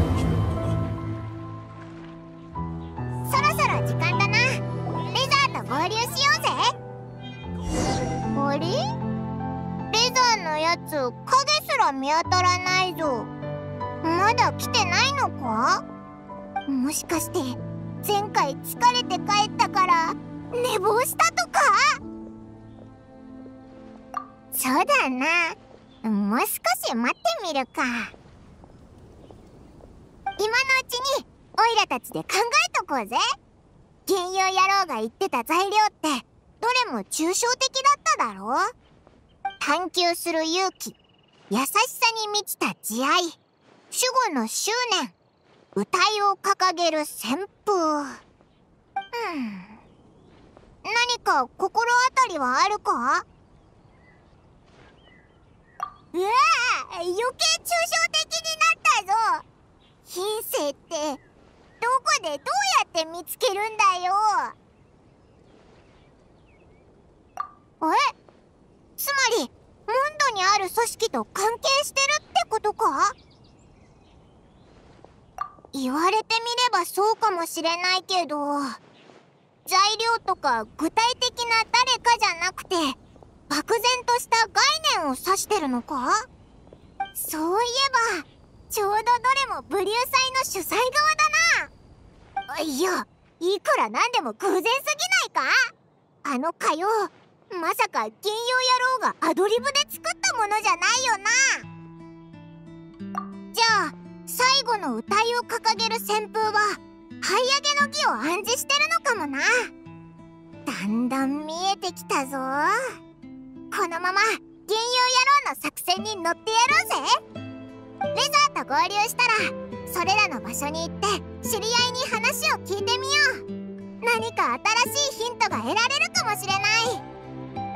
そろそろ時間だな。レザーと合流しようぜ。あれ？レザーのやつ影すら見当たらないぞ。まだ来てないのか？もしかして前回疲れて帰ったから寝坊したとか？そうだな。もう少し待ってみるか。今のうちにオイラたちで考えとこうぜ。幻曜野郎が言ってた材料ってどれも抽象的だっただろう。探求する勇気、優しさに満ちた慈愛、守護の執念、歌いを掲げる旋風。うん、何か心当たりはあるか？うわあ、余計抽象的になったぞ。品性ってどこでどうやって見つけるんだよ。え？つまりモンドにある組織と関係してるってことか？言われてみればそうかもしれないけど、材料とか具体的な誰かじゃなくて漠然とした概念を指してるのか？そういえばちょうどどれもブリュー祭の主催側だな。いや、いくらなんでも偶然すぎないか？あの歌謡、まさか幻曜野郎がアドリブで作ったものじゃないよな。じゃあ最後の歌いを掲げる旋風は這い上げの儀を暗示してるのかもな。だんだん見えてきたぞ。このまま幻曜野郎の作戦に乗ってやろうぜ。レザーと合流したらそれらの場所に行って知り合いに話を聞いてみよう。何か新しいヒントが得られるかもしれない。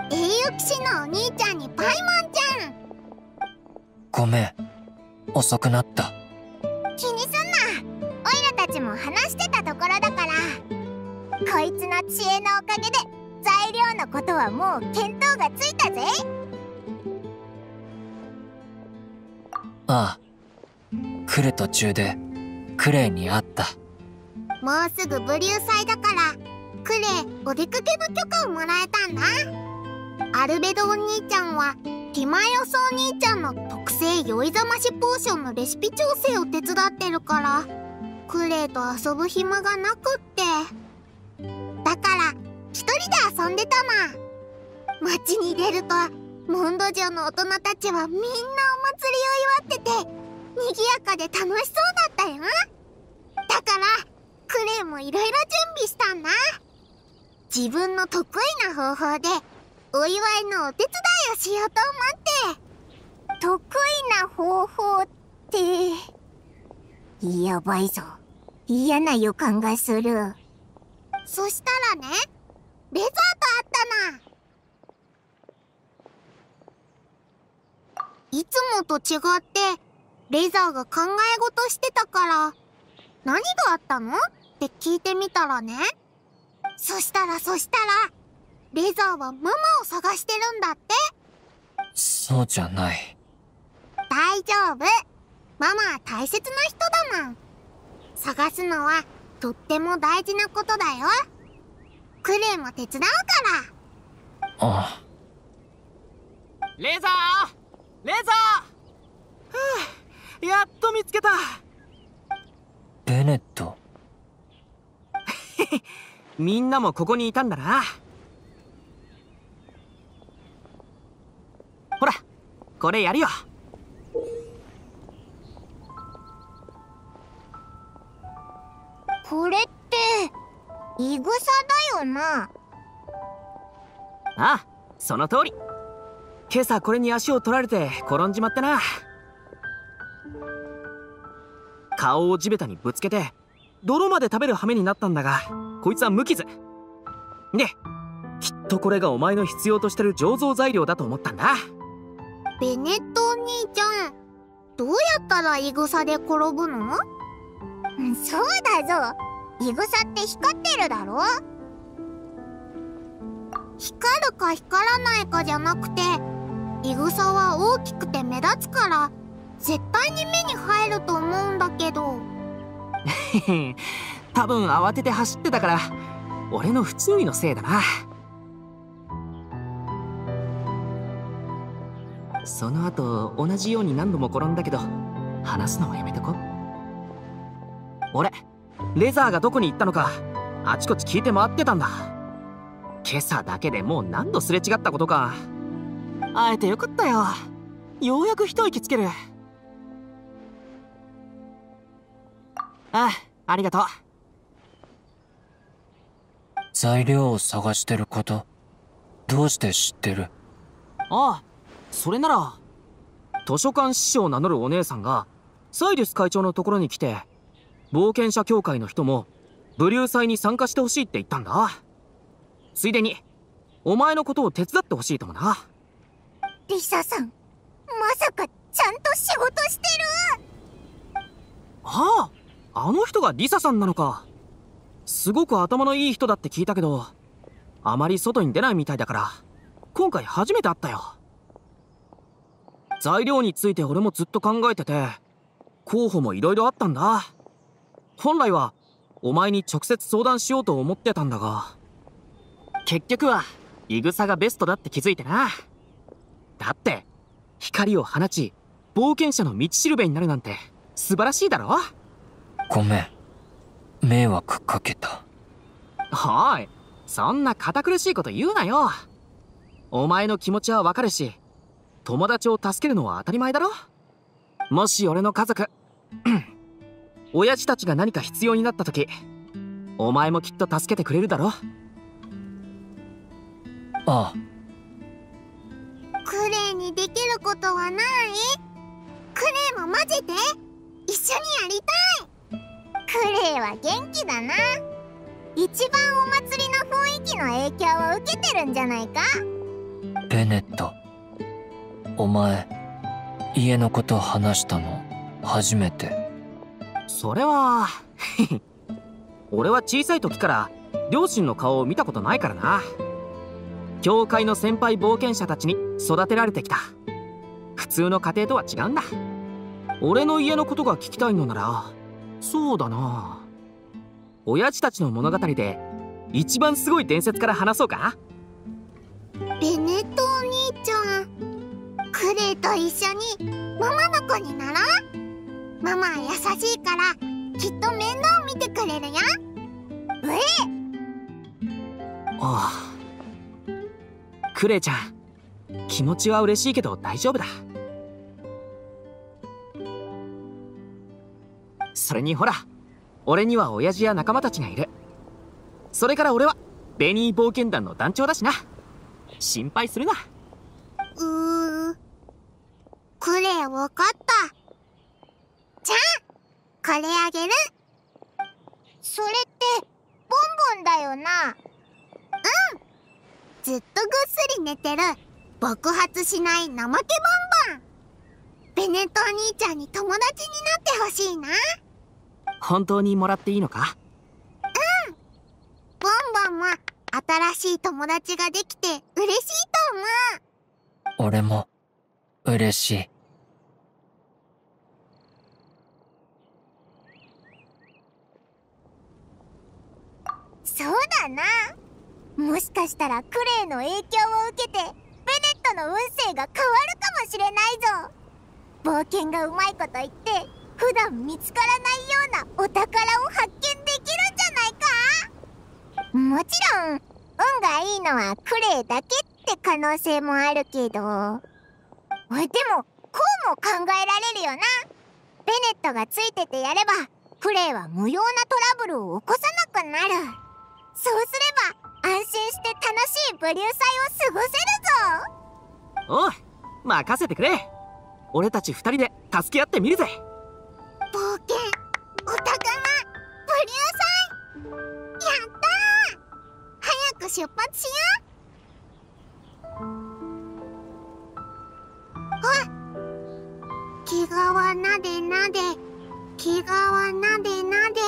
英雄騎士のお兄ちゃんにパイモンちゃん。 ごめん、遅くなった。 気にすんな。オイラたちも話してたところだから。こいつの知恵のおかげで材料のことはもう見当がついたぜ。 ああ、来る途中でクレイに会った。 もうすぐブリュー祭だからクレイお出かけの許可をもらえたんだ。アルベドお兄ちゃんはティマエオスお兄ちゃんの特製酔いざましポーションのレシピ調整を手伝ってるからクレイと遊ぶ暇がなくって、だから一人で遊んでたな。街に出るとモンド城の大人たちはみんなお祭りを祝ってて賑やかで楽しそうだったよ。だからクレイもいろいろ準備したんだ。自分の得意な方法でお祝いのお手伝いをしようと思って。得意な方法ってやばいぞ。嫌な予感がする。そしたらね、レザーと会ったな。いつもと違ってレザーが考え事してたから何があったのって聞いてみたらね、そしたらそしたらレザーはママを探してるんだって。 そうじゃない。 大丈夫、ママは大切な人だもん。探すのはとっても大事なことだよ。クレイも手伝うから。 ああ。 レザーレザー、ふう、やっと見つけた。 ベネットみんなもここにいたんだな。ほら、これやるよ。 これってイグサだよな。 ああ、その通り。 今朝これに足を取られて転んじまってな。顔を地べたにぶつけて泥まで食べる羽目になったんだが、こいつは無傷で、きっとこれがお前の必要としてる醸造材料だと思ったんだ。 ベネットお兄ちゃん、どうやったらイグサで転ぶの？そうだぞ、イグサって光ってるだろ。光るか光らないかじゃなくて、イグサは大きくて目立つから絶対に目に入ると思うんだけど。 多分慌てて走ってたから俺の不注意のせいだな。その後同じように何度も転んだけど話すのはやめとこ。俺レザーがどこに行ったのかあちこち聞いて回ってたんだ。今朝だけでもう何度すれ違ったことか。会えてよかったよ。ようやく一息つける。ああ、ありがとう。 材料を探してること、どうして知ってる？ ああ、それなら図書館師匠を名乗るお姉さんがサイリュス会長のところに来て、冒険者協会の人もブリュー祭に参加してほしいって言ったんだ。ついでにお前のことを手伝ってほしいともな。 リサさん、まさかちゃんと仕事してる？ ああ、あの人がリサさんなのか。すごく頭のいい人だって聞いたけど、あまり外に出ないみたいだから今回初めて会ったよ。材料について俺もずっと考えてて、候補もいろいろあったんだ。本来はお前に直接相談しようと思ってたんだが、結局はイグサがベストだって気づいてな。だって光を放ち冒険者の道しるべになるなんて素晴らしいだろ。 ごめん、迷惑かけた。 おい、そんな堅苦しいこと言うなよ。お前の気持ちはわかるし、友達を助けるのは当たり前だろ。もし俺の家族親父たちが何か必要になった時、お前もきっと助けてくれるだろ。 ああ。 クレイにできることはない？クレイも混ぜて一緒にやりたい。クレイは元気だな。一番お祭りの雰囲気の影響を受けてるんじゃないか？ ベネット、お前家のこと話したの初めて？ それは俺は小さい時から両親の顔を見たことないからな。教会の先輩冒険者たちに育てられてきた。普通の家庭とは違うんだ。俺の家のことが聞きたいのなら、そうだな、親父たちの物語で一番すごい伝説から話そうか。 ベネットお兄ちゃん、クレイと一緒にママの子になら。ママは優しいからきっと面倒を見てくれるよ。うえ。 ああ、クレイちゃん、気持ちは嬉しいけど大丈夫だ。それにほら、俺には親父や仲間たちがいる。それから俺はベニー冒険団の団長だしな。心配するな。 うー、クレイわかった。じゃあこれあげる。それってボンボンだよな。うん、ずっとぐっすり寝てる爆発しない怠けボンボン。ベネットお兄ちゃんに友達になってほしいな。 本当にもらっていいのか？ うん、ボンボンも新しい友達ができて嬉しいと思う。 俺も嬉しい。 そうだな。もしかしたらクレイの影響を受けてベネットの運勢が変わるかもしれないぞ。冒険がうまいこと言って普段見つからないようなお宝を発見できるんじゃないか。もちろん運がいいのはクレイだけって可能性もあるけど、でもこうも考えられるよな。ベネットがついててやればクレイは無用なトラブルを起こさなくなる。そうすれば安心して楽しいブリュー祭を過ごせるぞ。 おう、任せてくれ。俺たち二人で助け合ってみるぜ。 冒険お宝ブリュー祭、やったー。早く出発しよう。あ、毛皮なでなで、毛皮なでなで。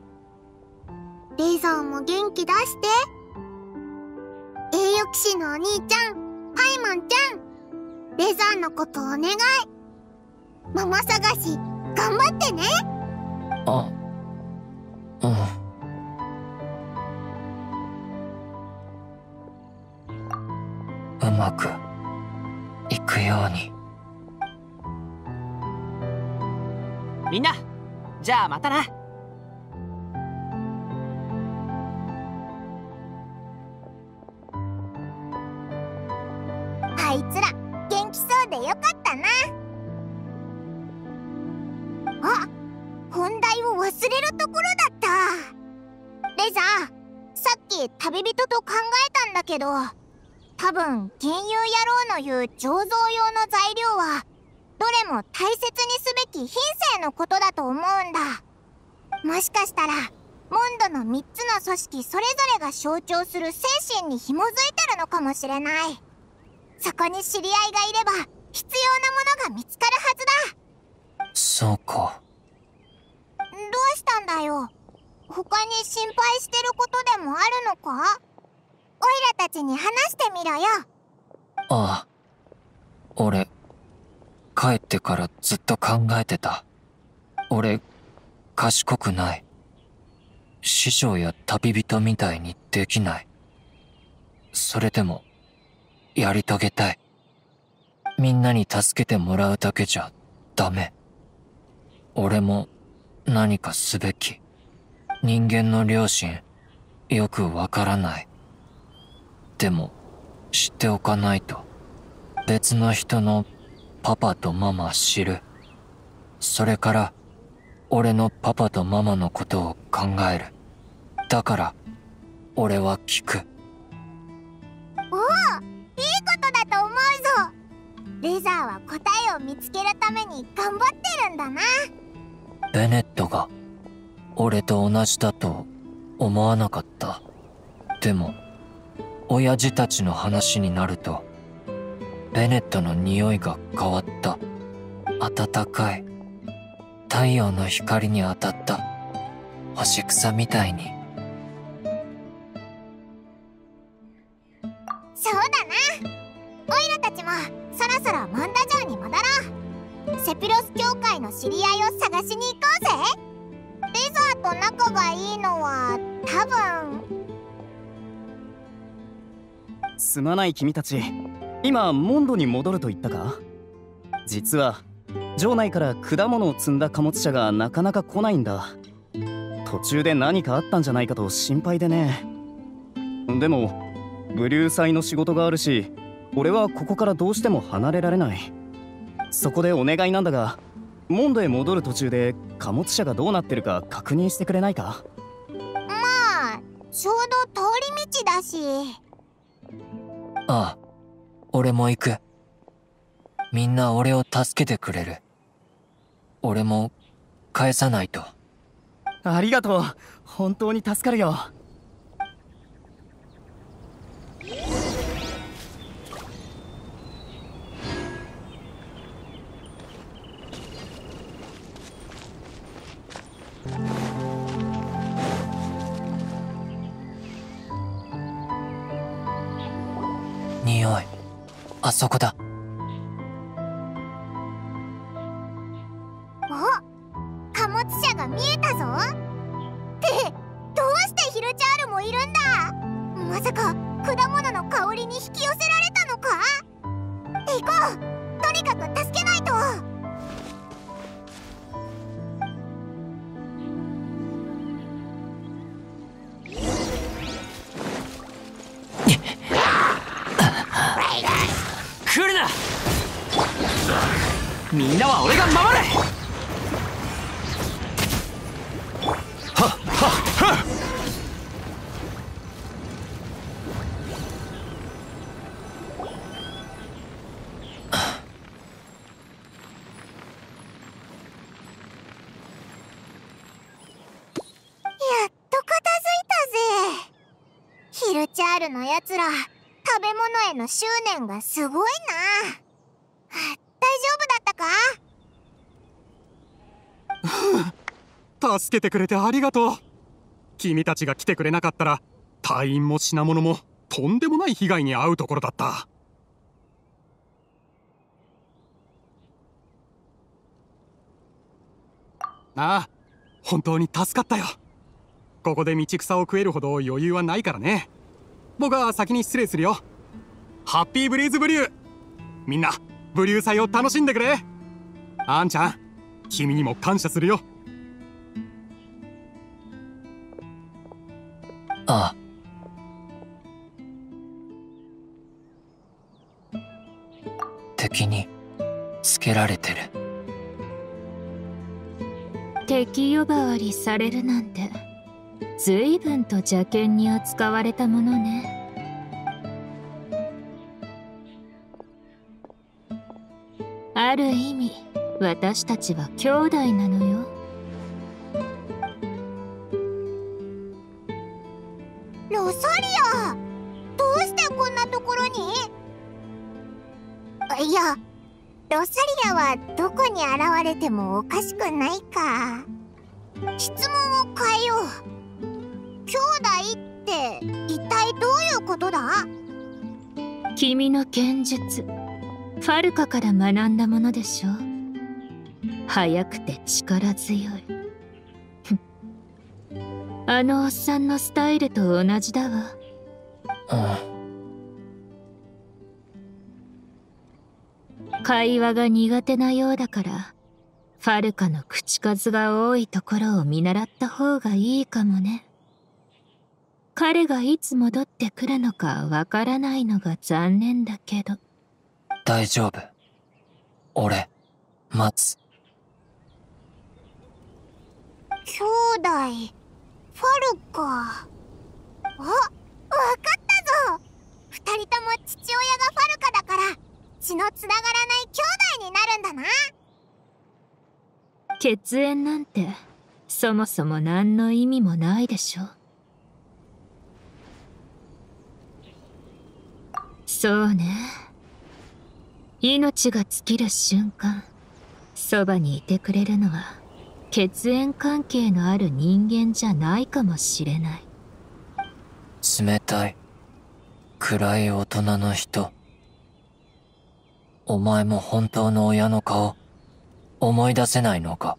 レザーも元気出して。栄誉騎士のお兄ちゃん、パイモンちゃん、レザーのことお願い。ママ探し頑張ってね。 あ、うん。うまくいくように。 みんな、じゃあまたな。 あいつら元気そうでよかったな。あ、本題を忘れるところだった。レザー、さっき旅人と考えたんだけど、多分幻遊野郎の言う醸造用の材料はどれも大切にすべき品性のことだと思うんだ。もしかしたらモンドのみっつの組織それぞれが象徴する精神に紐づいてるのかもしれない。そこに知り合いがいれば必要なものが見つかるはずだ。 そうか。 どうしたんだよ。他に心配してることでもあるのか？オイラたちに話してみろよ。 ああ、俺帰ってからずっと考えてた。俺賢くない。師匠や旅人みたいにできない。それでもやり遂げたい。みんなに助けてもらうだけじゃダメ。俺も何かすべき。人間の良心よくわからない。でも知っておかないと。別の人のパパとママ知る。それから俺のパパとママのことを考える。だから俺は聞く。 おお、いいことだと思うぞ。レザーは答えを見つけるために頑張ってるんだな。 ベネットが俺と同じだと思わなかった。でも親父たちの話になるとベネットの匂いが変わった。暖かい太陽の光に当たった干し草みたいに。 そうだな。オイラたちもそろそろモンダ城に戻ろう。セピロス教会の知り合いを探しに行こうぜ。レザーと仲がいいのは多分。 すまない君たち、今モンドに戻ると言ったか？実は城内から果物を積んだ貨物車がなかなか来ないんだ。途中で何かあったんじゃないかと心配でね。でもブリュー祭の仕事があるし、俺はここからどうしても離れられない。そこでお願いなんだが、モンドへ戻る途中で貨物車がどうなってるか確認してくれないか？ まあちょうど通り道だし。 ああ、俺も行く。みんな俺を助けてくれる。俺も返さないと。 ありがとう。本当に助かるよ。 匂い、あそこだ。 お、貨物車が見えたぞ。ってどうしてヒルチャールもいるんだ。まさか果物の香りに引き寄せられたのか？行こう。とにかく助けないと。 来るな。みんなは俺が守れ。はっはっはっ。 ルチャールのやつら、食べ物への執念がすごいな。大丈夫だったか？ 助けてくれてありがとう。君たちが来てくれなかったら隊員も品物もとんでもない被害に遭うところだった。ああ、本当に助かったよ。ここで道草を食えるほど余裕はないからね。僕は先に失礼するよ。ハッピーブリーズブリュー。みんなブリュー祭を楽しんでくれ。あんちゃん、君にも感謝するよ。 ああ。敵につけられてる。 敵呼ばわりされるなんて随分と邪険に扱われたものね。ある意味私たちは兄弟なのよ。 ロサリア、どうしてこんなところに？いや、ロサリアはどこに現れてもおかしくないか。質問を変えよう。兄弟って一体どういうことだ？ 君の剣術、ファルカから学んだものでしょ。速くて力強い。あのおっさんのスタイルと同じだわ。うん。会話が苦手なようだからファルカの口数が多いところを見習った方がいいかもね。彼がいつ戻ってくるのかわからないのが残念だけど。 大丈夫。俺、待つ。 兄弟、ファルカ。あ、わかったぞ。二人とも父親がファルカだから血のつながらない兄弟になるんだな。 血縁なんてそもそも何の意味もないでしょ。そうね。命が尽きる瞬間、そばにいてくれるのは血縁関係のある人間じゃないかもしれない。 冷たい、暗い大人の人。お前も本当の親の顔、思い出せないのか？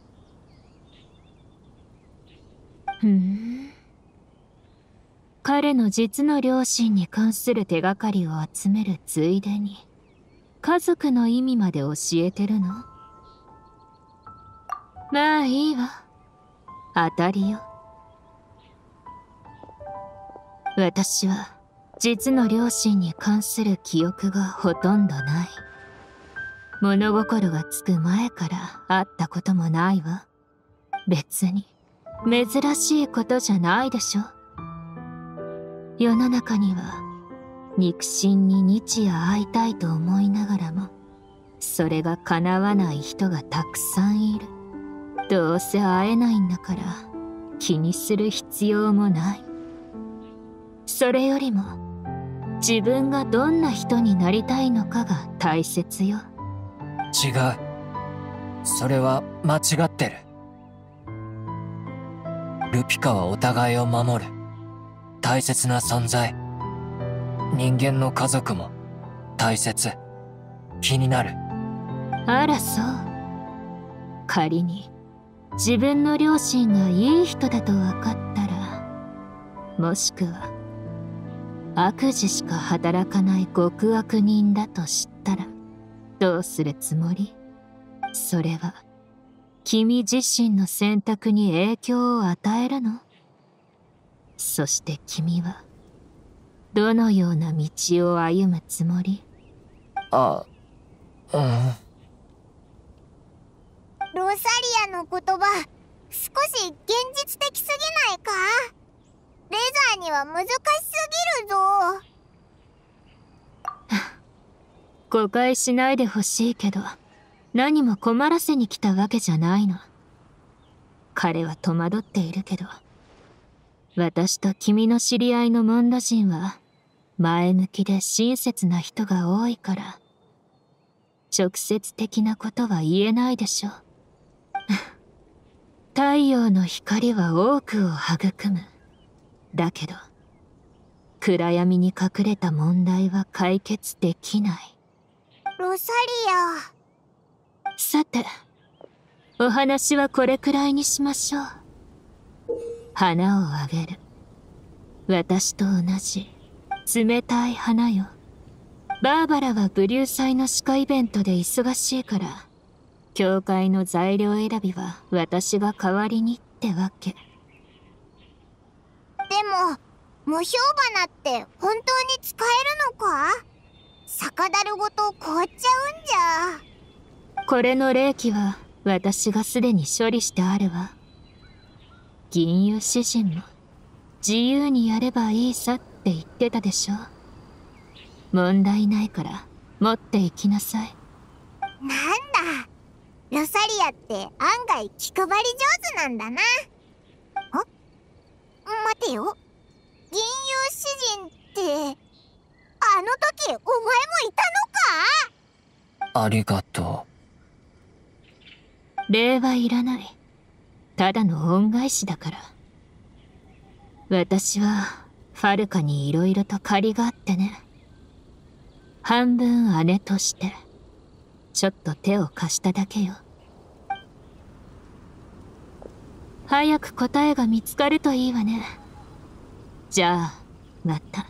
ふん。彼の実の両親に関する手がかりを集めるついでに、家族の意味まで教えてるの？まあいいわ。当たりよ。私は実の両親に関する記憶がほとんどない。物心がつく前から会ったこともないわ。別に珍しいことじゃないでしょ。世の中には肉親に日夜会いたいと思いながらもそれが叶わない人がたくさんいる。どうせ会えないんだから気にする必要もない。それよりも自分がどんな人になりたいのかが大切よ。 違う。それは間違ってる。ルピカはお互いを守る大切な存在。人間の家族も大切。気になる。 あらそう。仮に自分の両親がいい人だと分かったら、もしくは悪事しか働かない極悪人だと知ったらどうするつもり？それは君自身の選択に影響を与えるの？そして君はどのような道を歩むつもり？ あ、うん。 ロサリアの言葉、少し現実的すぎないか？レザーには難しすぎるぞ。 誤解しないでほしいけど、何も困らせに来たわけじゃないの。彼は戸惑っているけど、 私と君の知り合いのモンド人は前向きで親切な人が多いから直接的なことは言えないでしょ。太陽の光は多くを育む。だけど暗闇に隠れた問題は解決できない。 ロサリア。 さて、お話はこれくらいにしましょう。花をあげる。私と同じ冷たい花よ。バーバラはブリュー祭の歯科イベントで忙しいから、教会の材料選びは私が代わりにってわけ。 でも、無氷花って本当に使えるのか？酒樽ごと凍っちゃうんじゃ。 これの霊気は私がすでに処理してあるわ。銀融詩人も自由にやればいいさって言ってたでしょ。問題ないから持っていきなさい。 なんだ、ロサリアって案外気配り上手なんだな。あ、待てよ、銀融詩人ってあの時お前もいたのか？ ありがとう。礼はいらない。ただの恩返しだから。私はファルカにいろいろと借りがあってね。半分姉としてちょっと手を貸しただけよ。早く答えが見つかるといいわね。じゃあまた。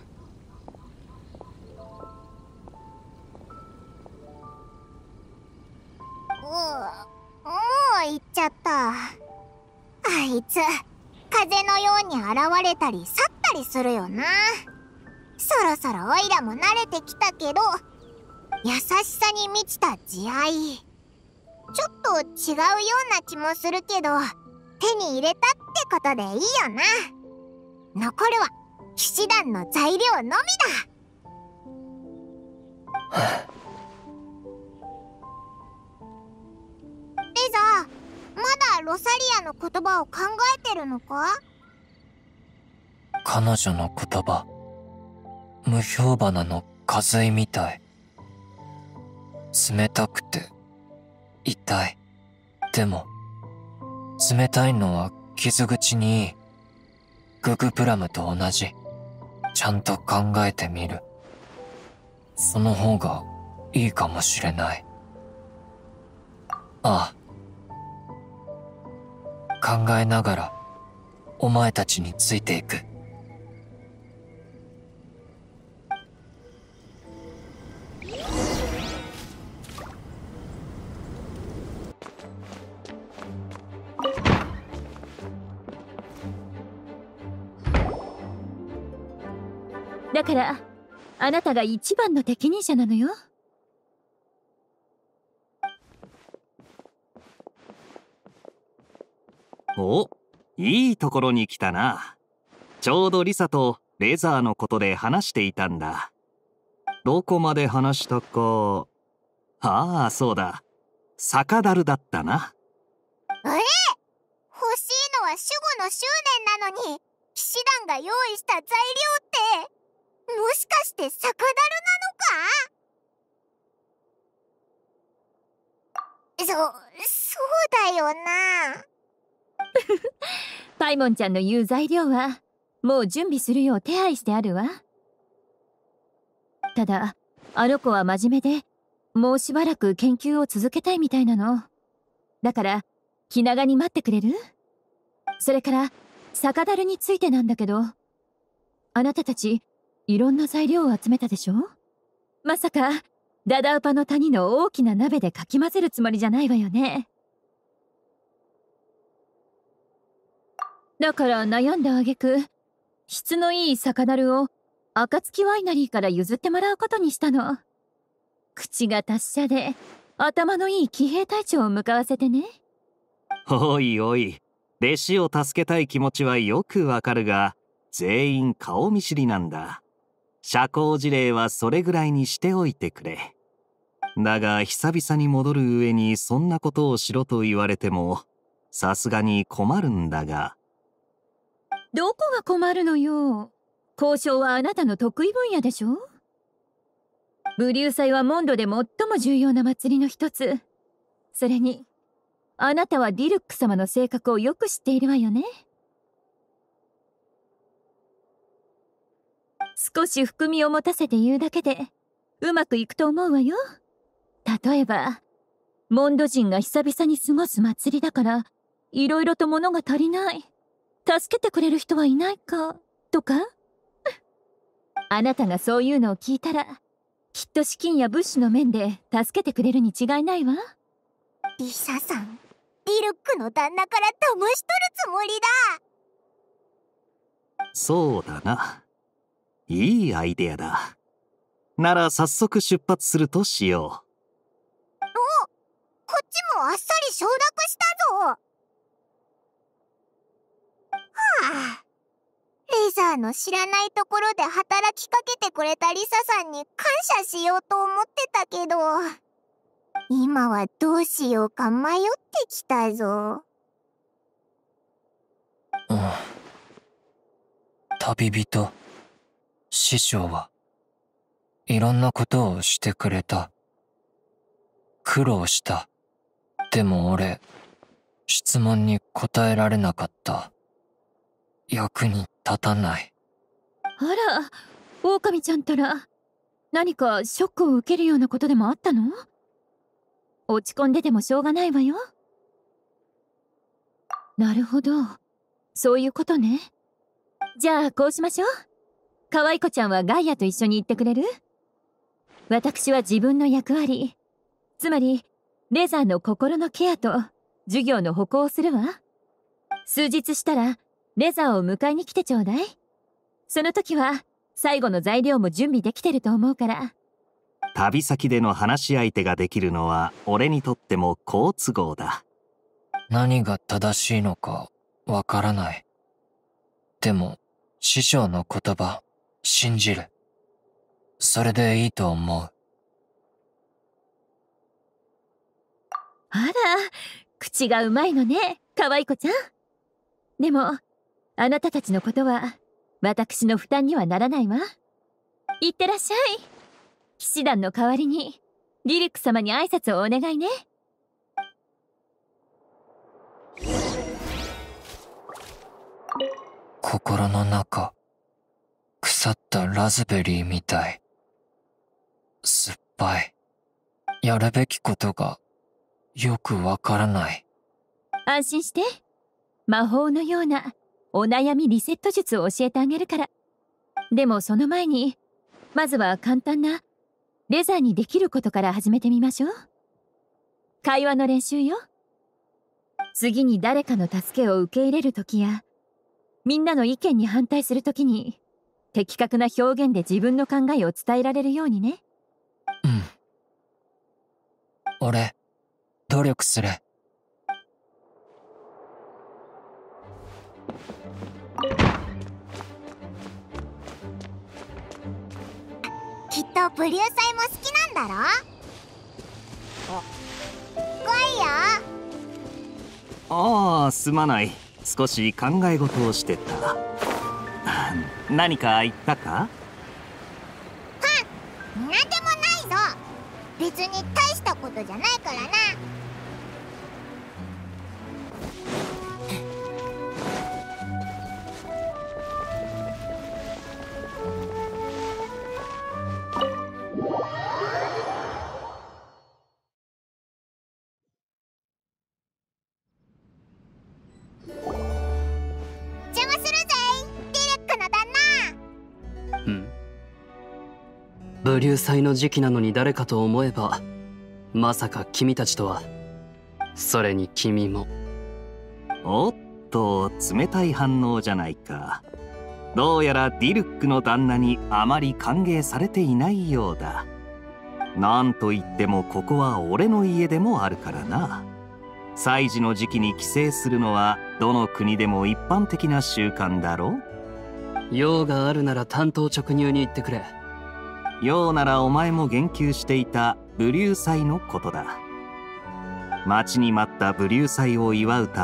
もう行っちゃった。あいつ風のように現れたり去ったりするよな。そろそろオイラも慣れてきたけど、優しさに満ちた慈愛、ちょっと違うような気もするけど、手に入れたってことでいいよな。残るは騎士団の材料のみだ。レザー、まだロサリアの言葉を考えてるのか？ 彼女の言葉、無氷花の風みたい。冷たくて痛い。でも冷たいのは傷口にいい。ググプラムと同じ。ちゃんと考えてみる。その方がいいかもしれない。ああ、考えながらお前たちについていく。 だからあなたが一番の適任者なのよ。 お、いいところに来たな。ちょうどリサとレザーのことで話していたんだ。どこまで話したか。ああ、そうだ。酒樽だったな。 ええ、欲しいのは守護の執念なのに、騎士団が用意した材料って、もしかして酒樽なのか？そ、そうだよな。 パイモンちゃんの言う材料はもう準備するよう手配してあるわ。ただあの子は真面目でもうしばらく研究を続けたいみたいなの。だから気長に待ってくれる？それから酒樽についてなんだけど、あなたたちいろんな材料を集めたでしょ？まさかダダウパの谷の大きな鍋でかき混ぜるつもりじゃないわよね。だから悩んだ挙句、質のいい酒樽を暁ワイナリーから譲ってもらうことにしたの。口が達者で頭のいい騎兵隊長を向かわせてね。 おいおい、弟子を助けたい気持ちはよくわかるが、全員顔見知りなんだ。社交辞令はそれぐらいにしておいてくれ。だが久々に戻る上にそんなことをしろと言われてもさすがに困るんだが。 どこが困るのよ。交渉はあなたの得意分野でしょ。ブリュー祭はモンドで最も重要な祭りの一つ。それにあなたはディルック様の性格をよく知っているわよね。少し含みを持たせて言うだけでうまくいくと思うわよ。例えばモンド人が久々に過ごす祭りだからいろいろと物が足りない、助けてくれる人はいないかとか。あなたがそういうのを聞いたらきっと資金や物資の面で助けてくれるに違いないわ。 リサさん、ディルックの旦那から騙し取るつもりだ。 そうだな。いいアイデアだ。なら早速出発するとしよう。お、こっちもあっさり承諾したぞ。はあ、レザーの知らないところで働きかけてくれたリサさんに感謝しようと思ってたけど、今はどうしようか迷ってきたぞ。 うん。旅人、師匠はいろんなことをしてくれた。苦労した。でも俺、質問に答えられなかった。役に立たない。 あら、狼ちゃんたら何かショックを受けるようなことでもあったの？落ち込んでてもしょうがないわよ。なるほど、そういうことね。じゃあこうしましょう。可愛い子ちゃんはガイアと一緒に行ってくれる？私は自分の役割、つまりレザーの心のケアと授業の歩行をするわ。数日したらレザーを迎えに来てちょうだい。その時は最後の材料も準備できてると思うから。 旅先での話し相手ができるのは俺にとっても好都合だ。 何が正しいのかわからない。でも師匠の言葉信じる。それでいいと思う。 あら、口がうまいのね、可愛い子ちゃん。でもあなたたちのことは私の負担にはならないわ。いってらっしゃい。騎士団の代わりにディルック様に挨拶をお願いね。 心の中、腐ったラズベリーみたい。酸っぱい。やるべきことがよくわからない。 安心して、魔法のようなお悩みリセット術を教えてあげるから。でもその前にまずは簡単なレザーにできることから始めてみましょう。会話の練習よ。次に誰かの助けを受け入れるときやみんなの意見に反対するときに的確な表現で自分の考えを伝えられるようにね。 うん。俺、努力する。 きっとブリュー祭も好きなんだろ？ガイア？ ああ、すまない。少し考え事をしてた。何か言ったか？ はん、なんでもないぞ。別に大したことじゃないからな。邪魔するぜ、ディルックの旦那。 うん。ブリュー祭の時期なのに誰かと思えば、まさか君たちとは。それに君も。 おっと、冷たい反応じゃないか。どうやらディルックの旦那にあまり歓迎されていないようだ。なんといってもここは俺の家でもあるからな。祭事の時期に帰省するのはどの国でも一般的な習慣だろう。用があるなら単刀直入に言ってくれ。 用ならお前も言及していたブリュー祭のことだ。待ちに待ったブリュー祭を祝うため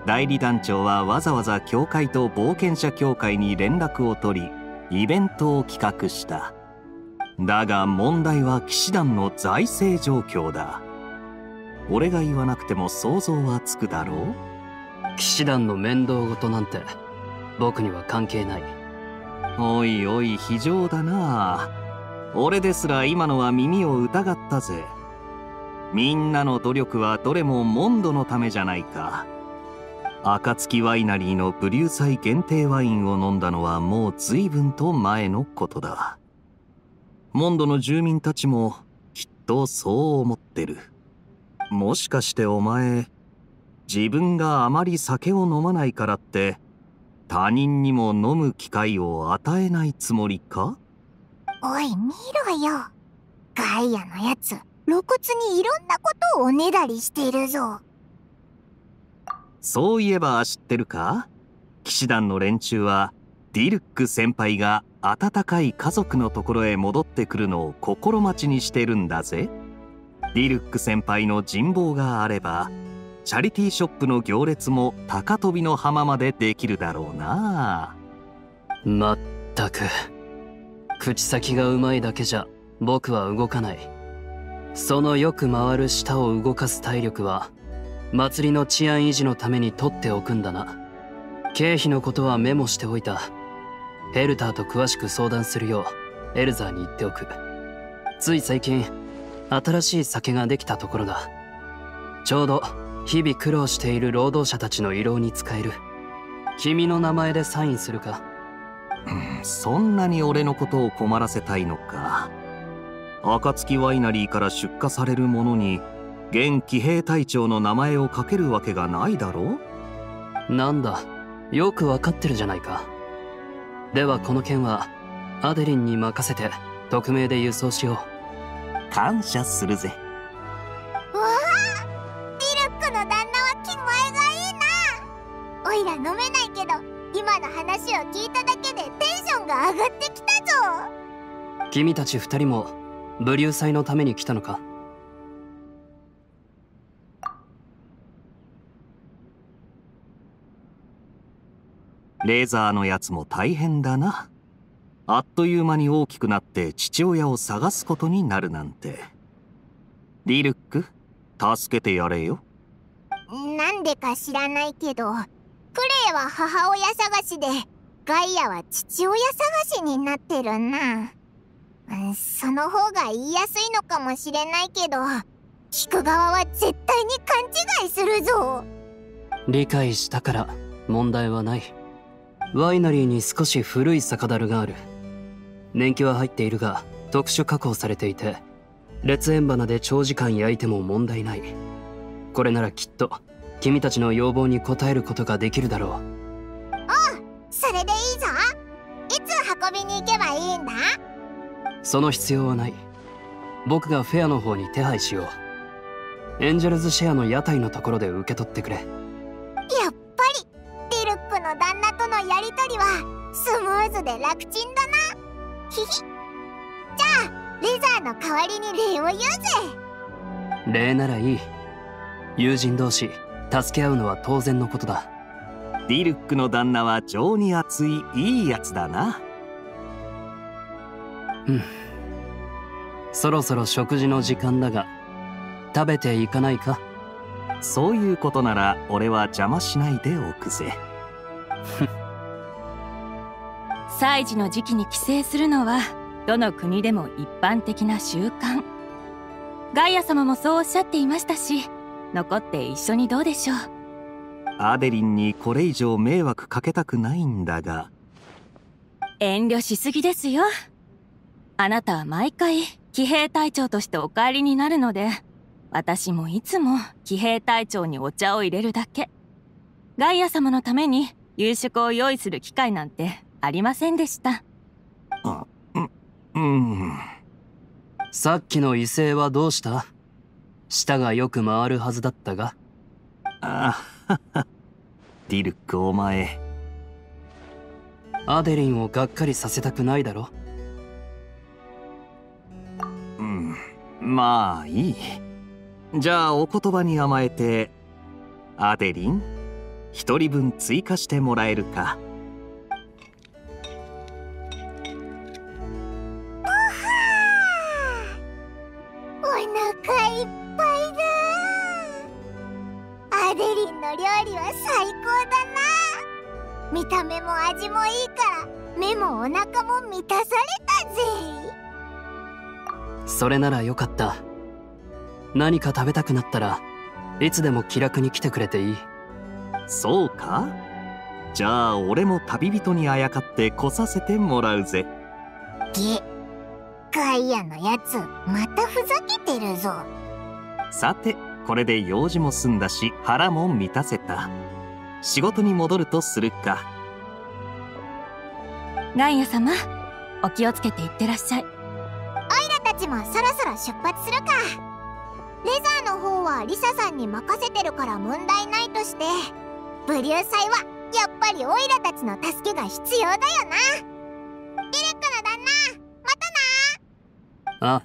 代理団長はわざわざ教会と冒険者協会に連絡を取りイベントを企画した。だが問題は騎士団の財政状況だ。俺が言わなくても想像はつくだろう。 騎士団の面倒事なんて僕には関係ない。 おいおい、非常だな。俺ですら今のは耳を疑ったぜ。みんなの努力はどれもモンドのためじゃないか。暁ワイナリーのブリュー祭限定ワインを飲んだのはもう随分と前のことだ。モンドの住民たちもきっとそう思ってる。もしかしてお前、自分があまり酒を飲まないからって他人にも飲む機会を与えないつもりか？ おい見ろよ、ガイアのやつ露骨にいろんなことをおねだりしているぞ。 そういえば知ってるか？騎士団の連中はディルック先輩が温かい家族のところへ戻ってくるのを心待ちにしてるんだぜ。ディルック先輩の人望があればチャリティーショップの行列も高飛びの浜までできるだろうな。 まったく口先がうまいだけじゃ僕は動かない。そのよく回る舌を動かす体力は祭りの治安維持のために取っておくんだな。経費のことはメモしておいた。ヘルターと詳しく相談するようエルザーに言っておく。つい最近新しい酒ができたところだ。ちょうど日々苦労している労働者たちの慰労に使える。君の名前でサインするか？ うん、そんなに俺のことを困らせたいのか。暁ワイナリーから出荷されるものに現騎兵隊長の名前を書けるわけがないだろう。なんだ、よくわかってるじゃないか。ではこの件はアデリンに任せて匿名で輸送しよう。感謝するぜ。 わあ、ディルックの旦那は気前がいいな。おいら飲めないけど今の話を聞いただけでテンションが上がってきたぞ。 君たち二人もブリュー祭のために来たのか？ レーザーのやつも大変だな。あっという間に大きくなって父親を探すことになるなんて。ディルック、助けてやれよ。 なんでか知らないけど、クレイは母親探しでガイアは父親探しになってるな。その方が言いやすいのかもしれないけど、聞く側は絶対に勘違いするぞ。 理解したから問題はない。ワイナリーに少し古い酒樽がある。年季は入っているが特殊加工されていて烈焰花で長時間焼いても問題ない。これならきっと君たちの要望に応えることができるだろう。 おう、それでいいぞ。いつ運びに行けばいいんだ？ その必要はない。僕がフェアの方に手配しよう。エンジェルズシェアの屋台のところで受け取ってくれ。 やっぱりディルックの旦那とのやりとりはスムーズで楽ちんだな。ひひ。じゃあレザーの代わりに礼を言うぜ。 礼ならいい。友人同士助け合うのは当然のことだ。 ディルックの旦那は情に熱いいいやつだな。 うん。そろそろ食事の時間だが食べていかないか？ そういうことなら俺は邪魔しないでおくぜ。 祭事の時期に帰省するのはどの国でも一般的な習慣。ガイア様もそうおっしゃっていましたし、残って一緒にどうでしょう。 アデリンにこれ以上迷惑かけたくないんだが。 遠慮しすぎですよ。あなたは毎回騎兵隊長としてお帰りになるので、私もいつも騎兵隊長にお茶を入れるだけ。ガイア様のために夕食を用意する機会なんてありませんでした。 あ、う、うん。 さっきの威勢はどうした？舌がよく回るはずだったが。 ああ、ディルックお前。 アデリンをがっかりさせたくないだろ？ うん、まあいい。じゃあお言葉に甘えて、アデリン、 一人分追加してもらえるか。 お腹いっぱいだ。アデリンの料理は最高だな。見た目も味もいいから目もお腹も満たされたぜ。 それならよかった。何か食べたくなったらいつでも気楽に来てくれていい。 そうか？じゃあ俺も旅人にあやかって来させてもらうぜ。 げ、ガイアのやつまたふざけてるぞ。 さて、これで用事も済んだし腹も満たせた。仕事に戻るとするか。 ガイア様、お気をつけていってらっしゃい。 オイラたちもそろそろ出発するか。レザーの方はリサさんに任せてるから問題ないとして、ブリュー祭はやっぱりオイラたちの助けが必要だよな。ディレックの旦那、またな。 あ。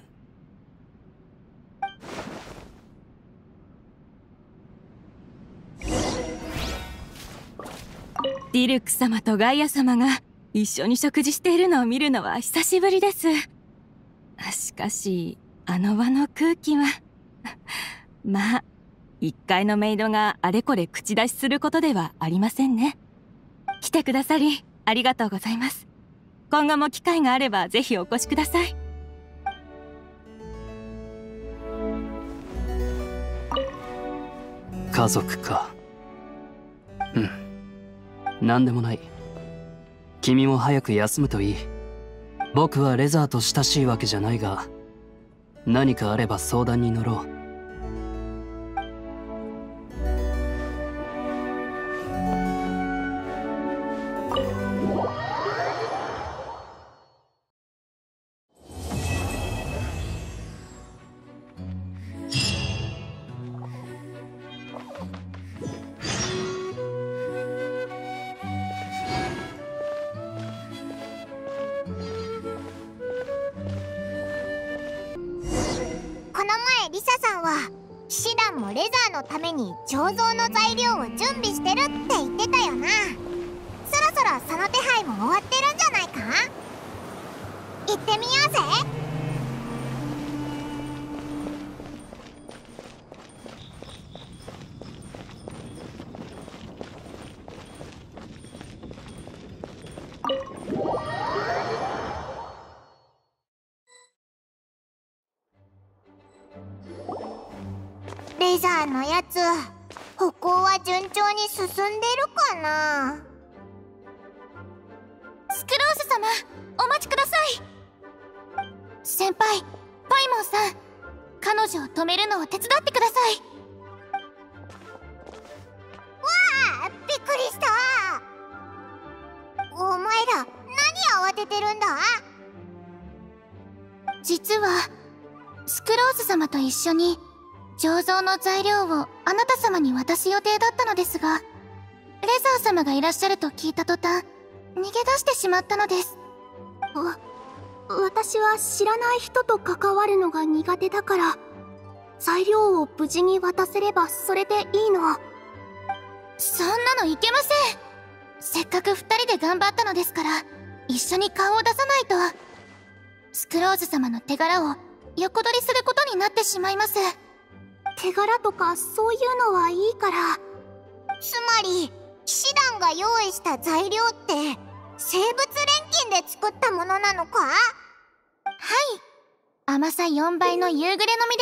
ディルク様とガイア様が一緒に食事しているのを見るのは久しぶりです。しかしあの場の空気はまあ一階のメイドがあれこれ口出しすることではありませんね。来てくださりありがとうございます。今後も機会があればぜひお越しください。 家族か。うん、何でもない。君も早く休むといい。僕はレザーと親しいわけじゃないが、何かあれば相談に乗ろう。 リサさんは騎士団もレザーのために醸造の材料を準備してるって言ってたよな。そろそろその手配も終わってるんじゃないか。行ってみようぜ。レザーのやつ、歩行は順調に進んでるかな。 スクロース様、お待ちください。先輩、パイモンさん、彼女を止めるのを手伝ってください。 わあ、びっくりした。お前ら何慌ててるんだ。 実はスクロース様と一緒に醸造の材料をあなた様に渡す予定だったのですが、レザー様がいらっしゃると聞いた途端逃げ出してしまったのです。わ、私は知らない人と関わるのが苦手だから、材料を無事に渡せればそれでいいの。そんなのいけません。せっかく二人で頑張ったのですから、一緒に顔を出さないと。スクローズ様の手柄を横取りすることになってしまいます。手柄とかそういうのはいいから。 つまり騎士団が用意した材料って生物錬金で作ったものなのか。はい、 甘さよんばいの夕暮れの実です。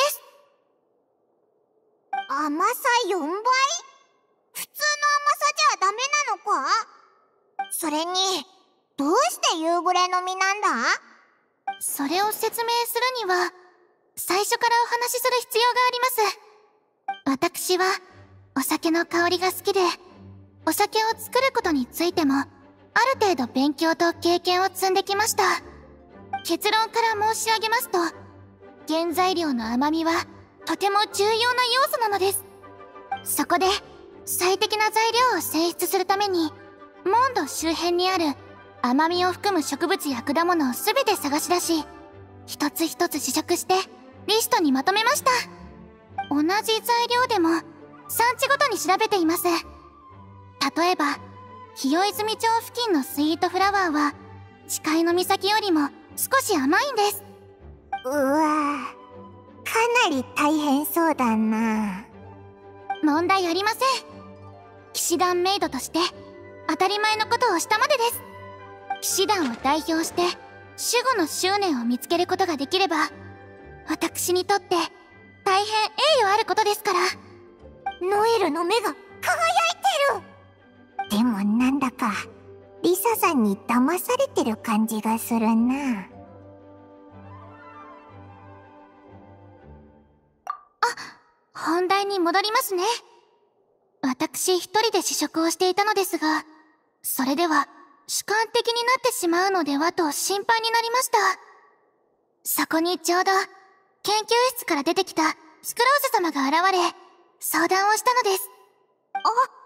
甘さよんばい？普通の甘さじゃダメなのか。それにどうして夕暮れの実なんだ。 それを説明するには最初からお話しする必要があります。私はお酒の香りが好きで、お酒を作ることについてもある程度勉強と経験を積んできました。結論から申し上げますと、原材料の甘みはとても重要な要素なのです。そこで最適な材料を選出するために、モンド周辺にある甘みを含む植物や果物を全て探し出し、一つ一つ試食してリストにまとめました。同じ材料でも産地ごとに調べています。 例えば清泉町付近のスイートフラワーは誓いの岬よりも少し甘いんです。 うわぁ、かなり大変そうだな。 問題ありません。騎士団メイドとして当たり前のことをしたまでです。騎士団を代表して守護の執念を見つけることができれば私にとって大変栄誉あることですから。 ノエルの目が輝いてる。でもなんだかリサさんに騙されてる感じがするな。 本題に戻りますね。私一人で試食をしていたのですが、それでは主観的になってしまうのではと心配になりました。そこにちょうど研究室から出てきたスクローズ様が現れ、相談をしたのです。あ、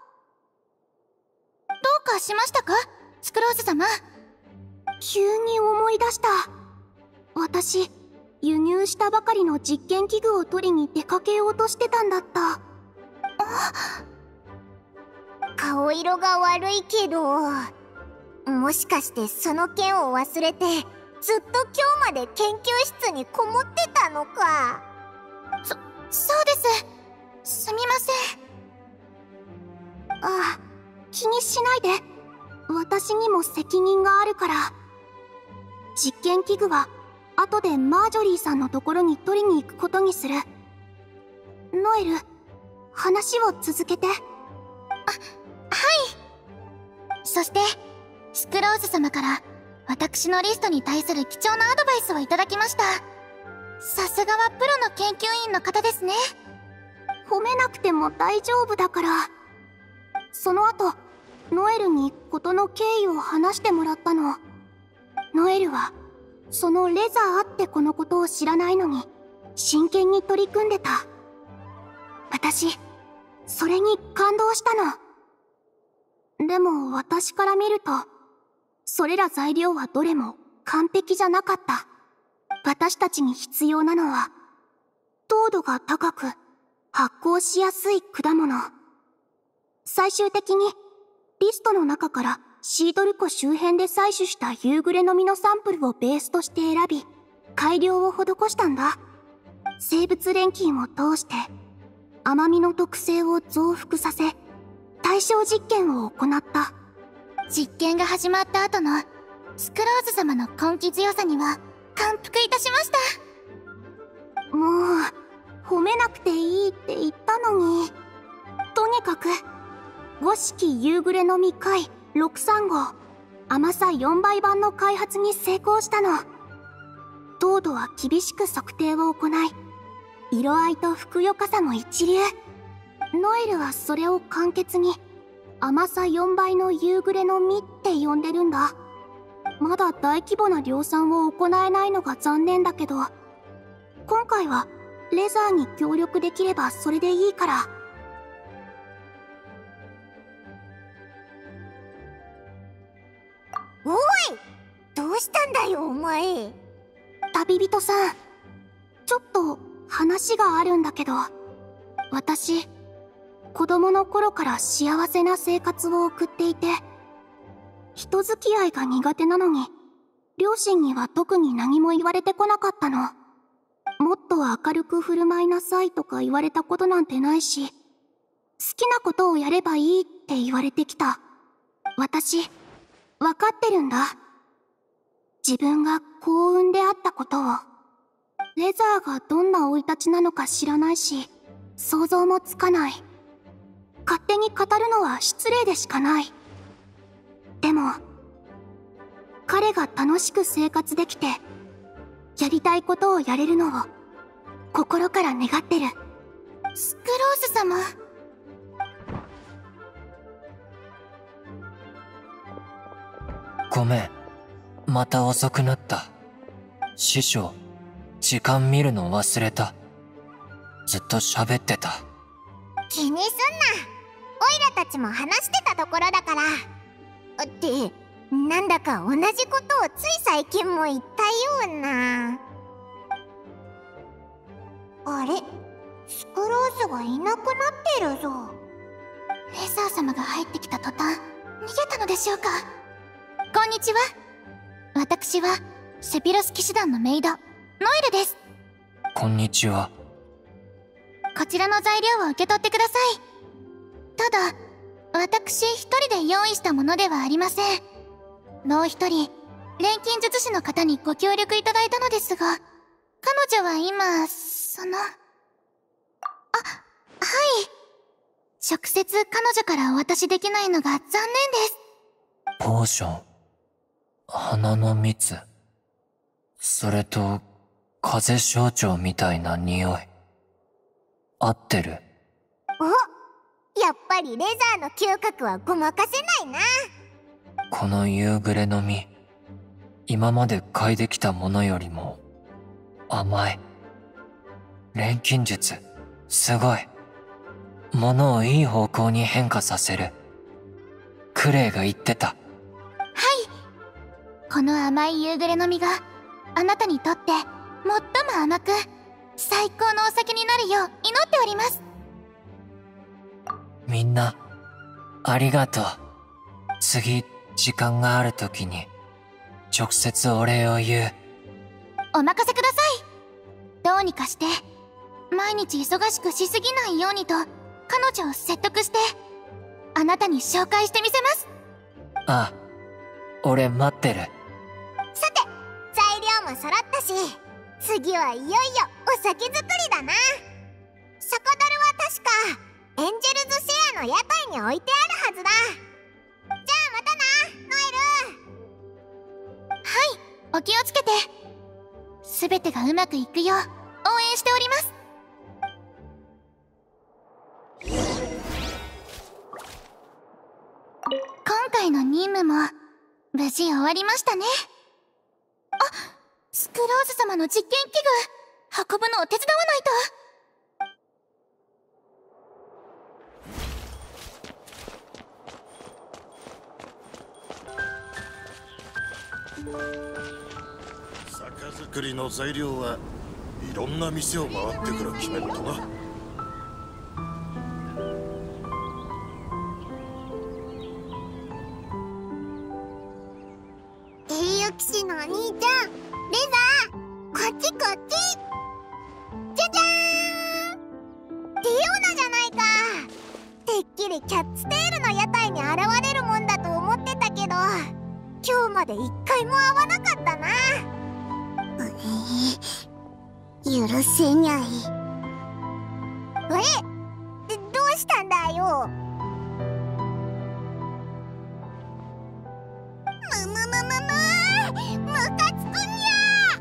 どうかしましたか、スクローズ様。急に思い出した。私、輸入したばかりの実験器具を取りに出かけようとしてたんだった。 顔色が悪いけど、もしかしてその件を忘れてずっと今日まで研究室にこもってたのか。 そ、そうです。すみません。ああ、気にしないで。私にも責任があるから。実験器具は後でマージョリーさんのところに取りに行くことにする。ノエル、話を続けて。あ、はい。そしてスクローズ様から私のリストに対する貴重なアドバイスをいただきました。さすがはプロの研究員の方ですね。褒めなくても大丈夫だから。その後ノエルに事の経緯を話してもらったの。ノエルはそのレザーあってこのことを知らないのに真剣に取り組んでた。私それに感動したの。でも私から見るとそれら材料はどれも完璧じゃなかった。私たちに必要なのは糖度が高く発酵しやすい果物。最終的にリストの中からシードル湖周辺で採取した夕暮れの実のサンプルをベースとして選び改良を施したんだ。生物錬金を通して甘みの特性を増幅させ対象実験を行った。実験が始まった後のスクローズ様の根気強さには感服いたしました。もう褒めなくていいって言ったのに。とにかく五色夕暮れの実回ろくさんごう甘さよんばい版の開発に成功したの。糖度は厳しく測定を行い色合いとふくよかさも一流。ノエルはそれを簡潔に甘さよんばいの夕暮れの実って呼んでるんだ。まだ大規模な量産を行えないのが残念だけど、今回はレザーに協力できればそれでいいから。 おい、どうしたんだよお前。 旅人さん、ちょっと話があるんだけど、私子供の頃から幸せな生活を送っていて人付き合いが苦手なのに両親には特に何も言われてこなかったの。もっと明るく振る舞いなさいとか言われたことなんてないし、好きなことをやればいいって言われてきた。私分かってるんだ。自分が幸運であったことを。レザーがどんな生い立ちなのか知らないし想像もつかない。勝手に語るのは失礼でしかない。でも彼が楽しく生活できてやりたいことをやれるのを心から願ってる。スクローズ様。 ごめん、また遅くなった。師匠、時間見るの忘れた。ずっと喋ってた。 気にすんな。オイラたちも話してたところだから。って、なんだか同じことをつい最近も言ったような。あれ、スクローズがいなくなってるぞ。 レザー様が入ってきた途端逃げたのでしょうか。こんにちは。私はセピロス騎士団のメイドノエルです。 こんにちは。 こちらの材料を受け取ってください。ただ私一人で用意したものではありません。もう一人錬金術師の方にご協力いただいたのですが、彼女は今そのあ、はい、直接彼女からお渡しできないのが残念です。 ポーション、花の蜜、それと風象徴みたいな匂い、合ってる？ お、やっぱりレザーの嗅覚はごまかせないな。 この夕暮れの実、今まで嗅いできたものよりも甘い。錬金術、すごい。物をいい方向に変化させる。クレイが言ってた。 はい。この甘い夕暮れの実があなたにとって最も甘く最高のお酒になるよう祈っております。 みんなありがとう。次時間がある時に直接お礼を言う。 お任せください。どうにかして毎日忙しくしすぎないようにと彼女を説得してあなたに紹介してみせます。 ああ、俺待ってる。 さて、材料も揃ったし、次はいよいよお酒作りだな。酒樽は確かエンジェルズシェアの屋台に置いてあるはずだ。じゃあまたな、ノエル。 はい、お気をつけて。すべてがうまくいくよう応援しております。今回の任務も無事終わりましたね。あ、スクローズ様の実験器具運ぶのを手伝わないと。 酒造りの材料はいろんな店を回ってから決めるとな。 栄誉騎士のお兄ちゃん、レザー、こっちこっち。じゃじゃーん、ディオナじゃないか。てっきりキャッツテールの屋台に現れるもんだと思ってたけど、今日まで一回も会わなかったな。許せにゃい。え、どうしたんだよ。むむむむむ、ムカつくにゃ。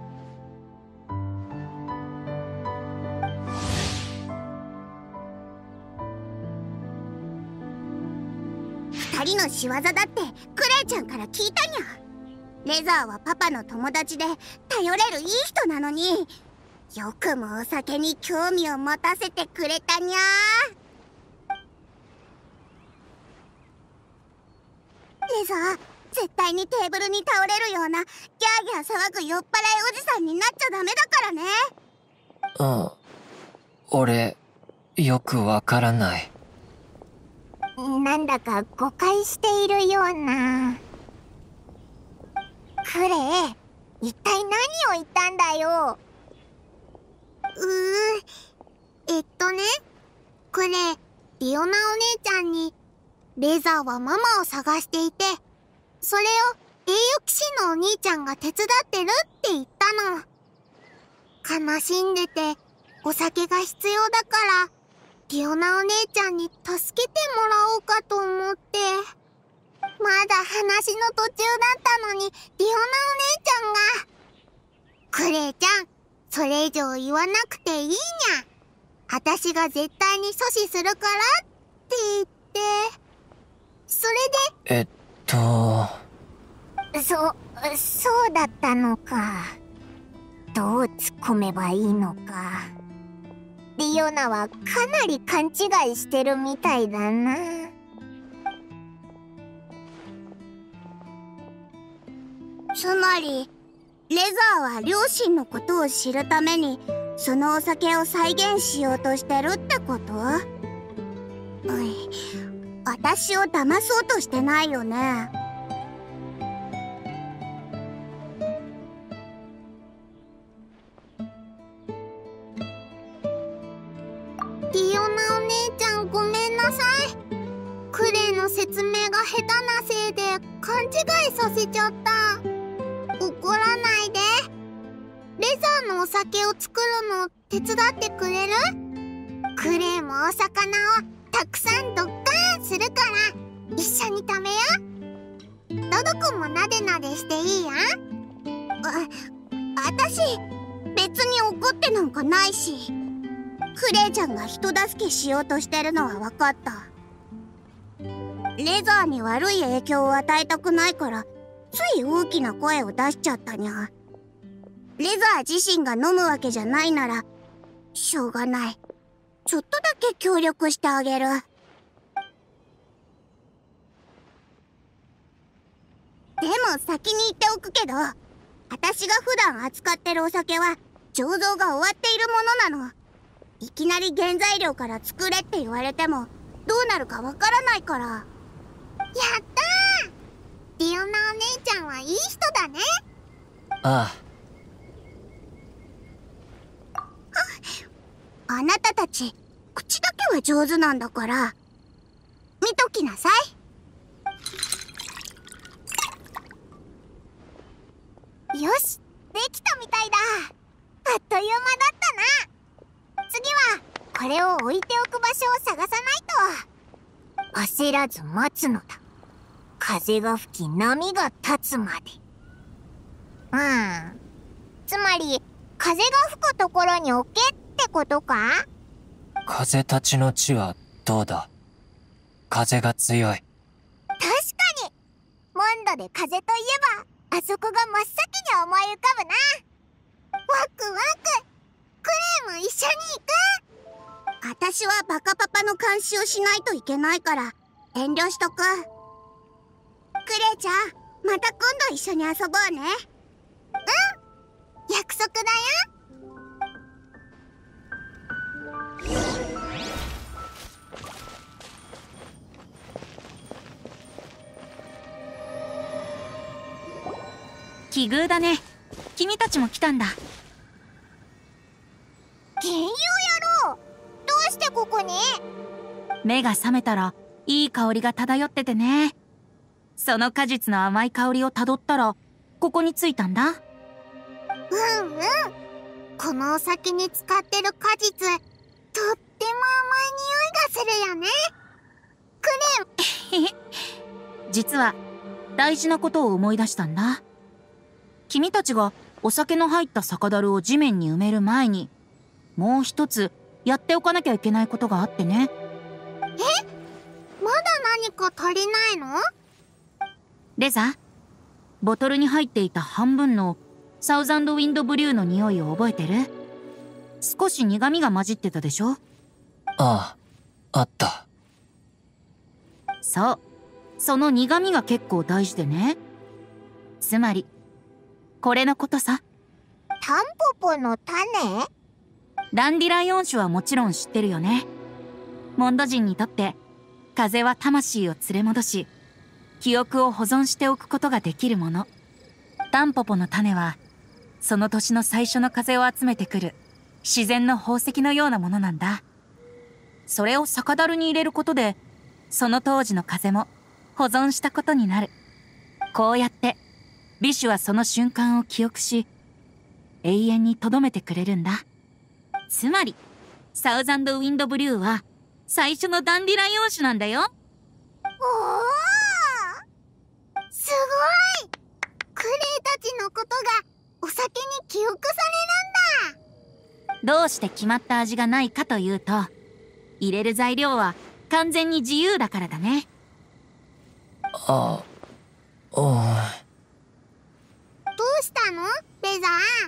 二人の仕業だってクレイちゃんから聞いたにゃ。レザーはパパの友達で頼れるいい人なのに、よくもお酒に興味を持たせてくれたにゃ。レザー、絶対にテーブルに倒れるようなギャーギャー騒ぐ酔っ払いおじさんになっちゃダメだからね。 うん、俺よくわからない。 なんだか誤解しているような。クレイ、一体何を言ったんだよ。うー、えっとね、これ、リオナお姉ちゃんに、レザーはママを探していて、それを栄誉騎士のお兄ちゃんが手伝ってるって言ったの。悲しんでて、お酒が必要だから、リオナお姉ちゃんに助けてもらおうかと思って。まだ話の途中だったのに、リオナお姉ちゃんが、クレイちゃん、それ以上言わなくていいにゃ。私が絶対に阻止するからって言って、それで。 えっと。 そ、そうだったのか。どう突っ込めばいいのか。リオナはかなり勘違いしてるみたいだな。つまり、レザーは両親のことを知るためにそのお酒を再現しようとしてるってこと？ うい、私を騙そうとしてないよね。ディオナお姉ちゃん、ごめんなさい。クレイの説明が下手なせいで勘違いさせちゃった。怒らないで。レザーのお酒を作るの手伝ってくれる？クレイもお魚をたくさんドッカーンするから一緒に食べよう。ドド君もなでなでしていいや。あ、あたし別に怒ってなんかないし、クレイちゃんが人助けしようとしてるのは分かった。レザーに悪い影響を与えたくないからつい大きな声を出しちゃったにゃ。レザー自身が飲むわけじゃないならしょうがない。ちょっとだけ協力してあげる。でも先に言っておくけど、私が普段扱ってるお酒は醸造が終わっているものなの。いきなり原材料から作れって言われてもどうなるかわからないから。やったー！ディオナお姉ちゃんはいい人だね。 ああ。あなたたち口だけは上手なんだから見ときなさい。よし、できたみたいだ。あっという間だったな。次はこれを置いておく場所を探さないと。焦らず待つのだ。風が吹き波が立つまで。うん。つまり風が吹くところに置けってことか？ 風立ちの地はどうだ？風が強い。 確かに。モンドで風といえばあそこが真っ先に思い浮かぶな。ワクワク。クレイも一緒に行く？あたしはバカパパの監視をしないといけないから遠慮しとく。クレイちゃん、また今度一緒に遊ぼうね。うん、約束だよ。 奇遇だね。君たちも来たんだ。 幻遊野郎、どうしてここに？ 目が覚めたらいい香りが漂っててね。その果実の甘い香りをたどったらここに着いたんだ。 うんうん。このお酒に使ってる果実、とっても甘い匂いがするよね。クレイ実は大事なことを思い出したんだ。君たちがお酒の入った酒樽を地面に埋める前にもう一つやっておかなきゃいけないことがあってね。 え？まだ何か足りないの？ レザー、ボトルに入っていた半分のサウザンドウィンドブリューの匂いを覚えてる？少し苦味が混じってたでしょ？ ああ、あった。 そう、その苦味が結構大事でね。つまりこれのことさ。 タンポポの種？ ダンディライオン種はもちろん知ってるよね。モンド人にとって風は魂を連れ戻し記憶を保存しておくことができるもの。タンポポの種はその年の最初の風を集めてくる自然の宝石のようなものなんだ。それを酒樽に入れることでその当時の風も保存したことになる。こうやってビシュはその瞬間を記憶し永遠に留めてくれるんだ。つまりサウザンドウィンドブリューは最初のダンディライオン種なんだよ。 おお、すごい。クレイたちのことがお酒に記憶されるんだ。どうして決まった味がないかというと、入れる材料は完全に自由だからだね。 あ、おい。 どうしたの？レザ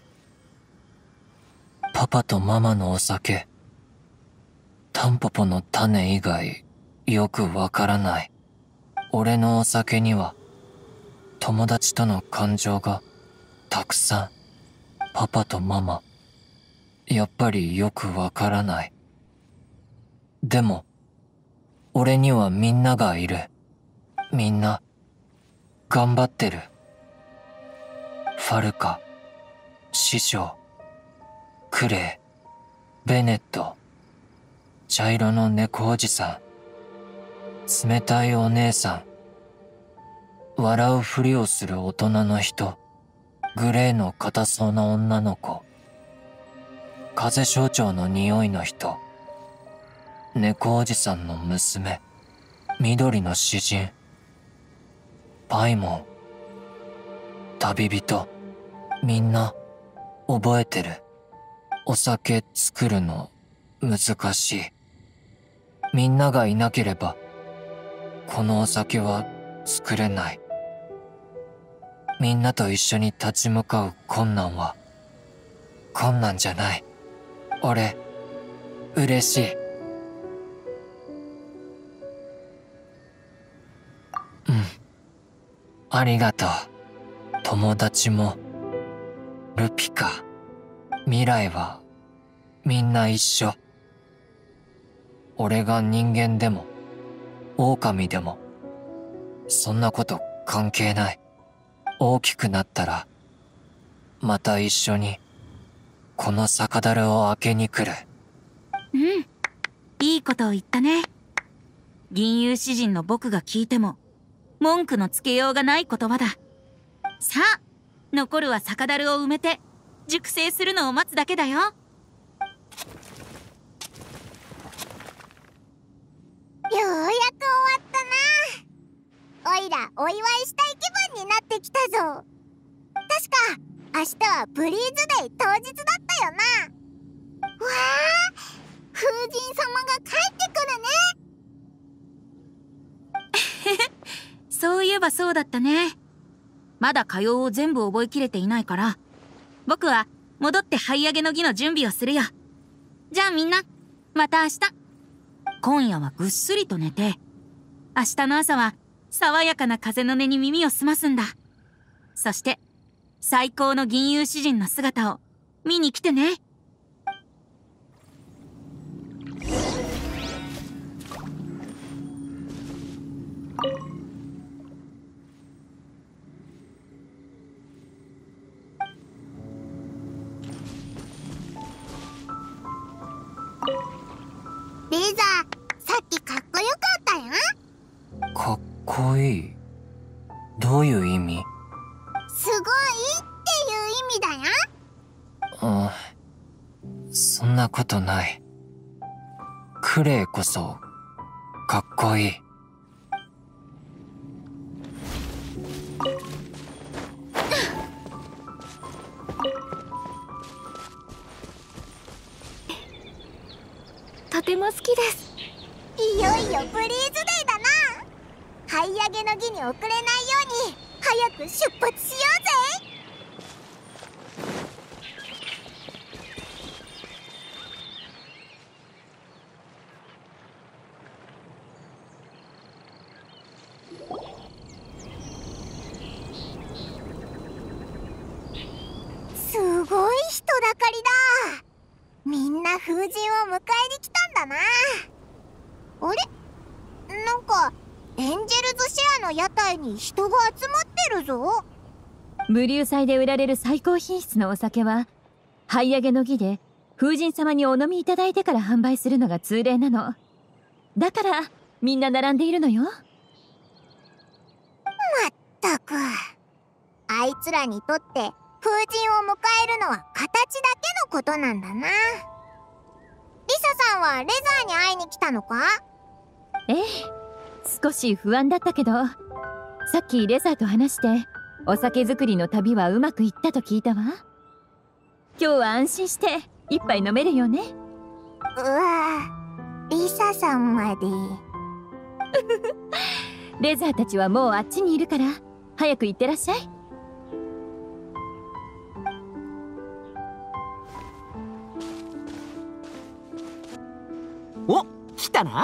ー。 パパとママのお酒、タンポポの種以外よくわからない。俺のお酒には友達との感情がたくさん。パパとママ、やっぱりよくわからない。でも俺にはみんながいる。みんな、頑張ってる。ファルカ、師匠、クレイ、ベネット、茶色の猫おじさん、冷たいお姉さん、笑うふりをする大人の人、グレーの硬そうな女の子、風象徴の匂いの人、猫おじさんの娘、緑の詩人、パイモン、旅人、みんな覚えてる。お酒作るの難しい。みんながいなければこのお酒は作れない。みんなと一緒に立ち向かう困難は困難じゃない。俺嬉しい。うん、ありがとう。友達もルピカ、未来はみんな一緒。俺が人間でも狼でもそんなこと関係ない。大きくなったらまた一緒にこの酒樽を開けに来る。 うん、いいことを言ったね。銀融詩人の僕が聞いても文句のつけようがない言葉だ。さあ、残るは酒樽を埋めて熟成するのを待つだけだよ。 ようやく終わったな。おいらお祝いしたい気分になってきたぞ。確か明日はブリーズデイ当日だったよな。わあ、風神様が帰ってくるね。 そういえばそうだったね。まだ歌謡を全部覚えきれていないから僕は戻って這い上げの儀の準備をするよ。じゃあみんな、また明日。今夜はぐっすりと寝て、明日の朝は爽やかな風の音に耳を澄ますんだ。そして最高の銀融詩人の姿を見に来てね。 レーザー、さっきかっこよかったよ。 かっこいい。どういう意味？ すごいっていう意味だよ。 あ、そんなことない。クレイこそかっこいい。 とても好きです。 いよいよブリーズデイだな。這い上げの儀に遅れないように早く出発しようぜ。すごい人だかりだ。みんな風神を迎えに来たんだな。あれ、なんかエンジェルズシェアの屋台に人が集まってるぞ。 無流祭で売られる最高品質のお酒は這い上げの儀で風神様にお飲みいただいてから販売するのが通例なの。だからみんな並んでいるのよ。 まったく、あいつらにとって風神を迎えるのは形だけのことなんだな。リサさんはレザーに会いに来たのか？ ええ、少し不安だったけど、さっきレザーと話してお酒作りの旅はうまくいったと聞いたわ。今日は安心して一杯飲めるよね。 うわ、リサさんまで。 レザーたちはもうあっちにいるから早く行ってらっしゃい。 お、来たな。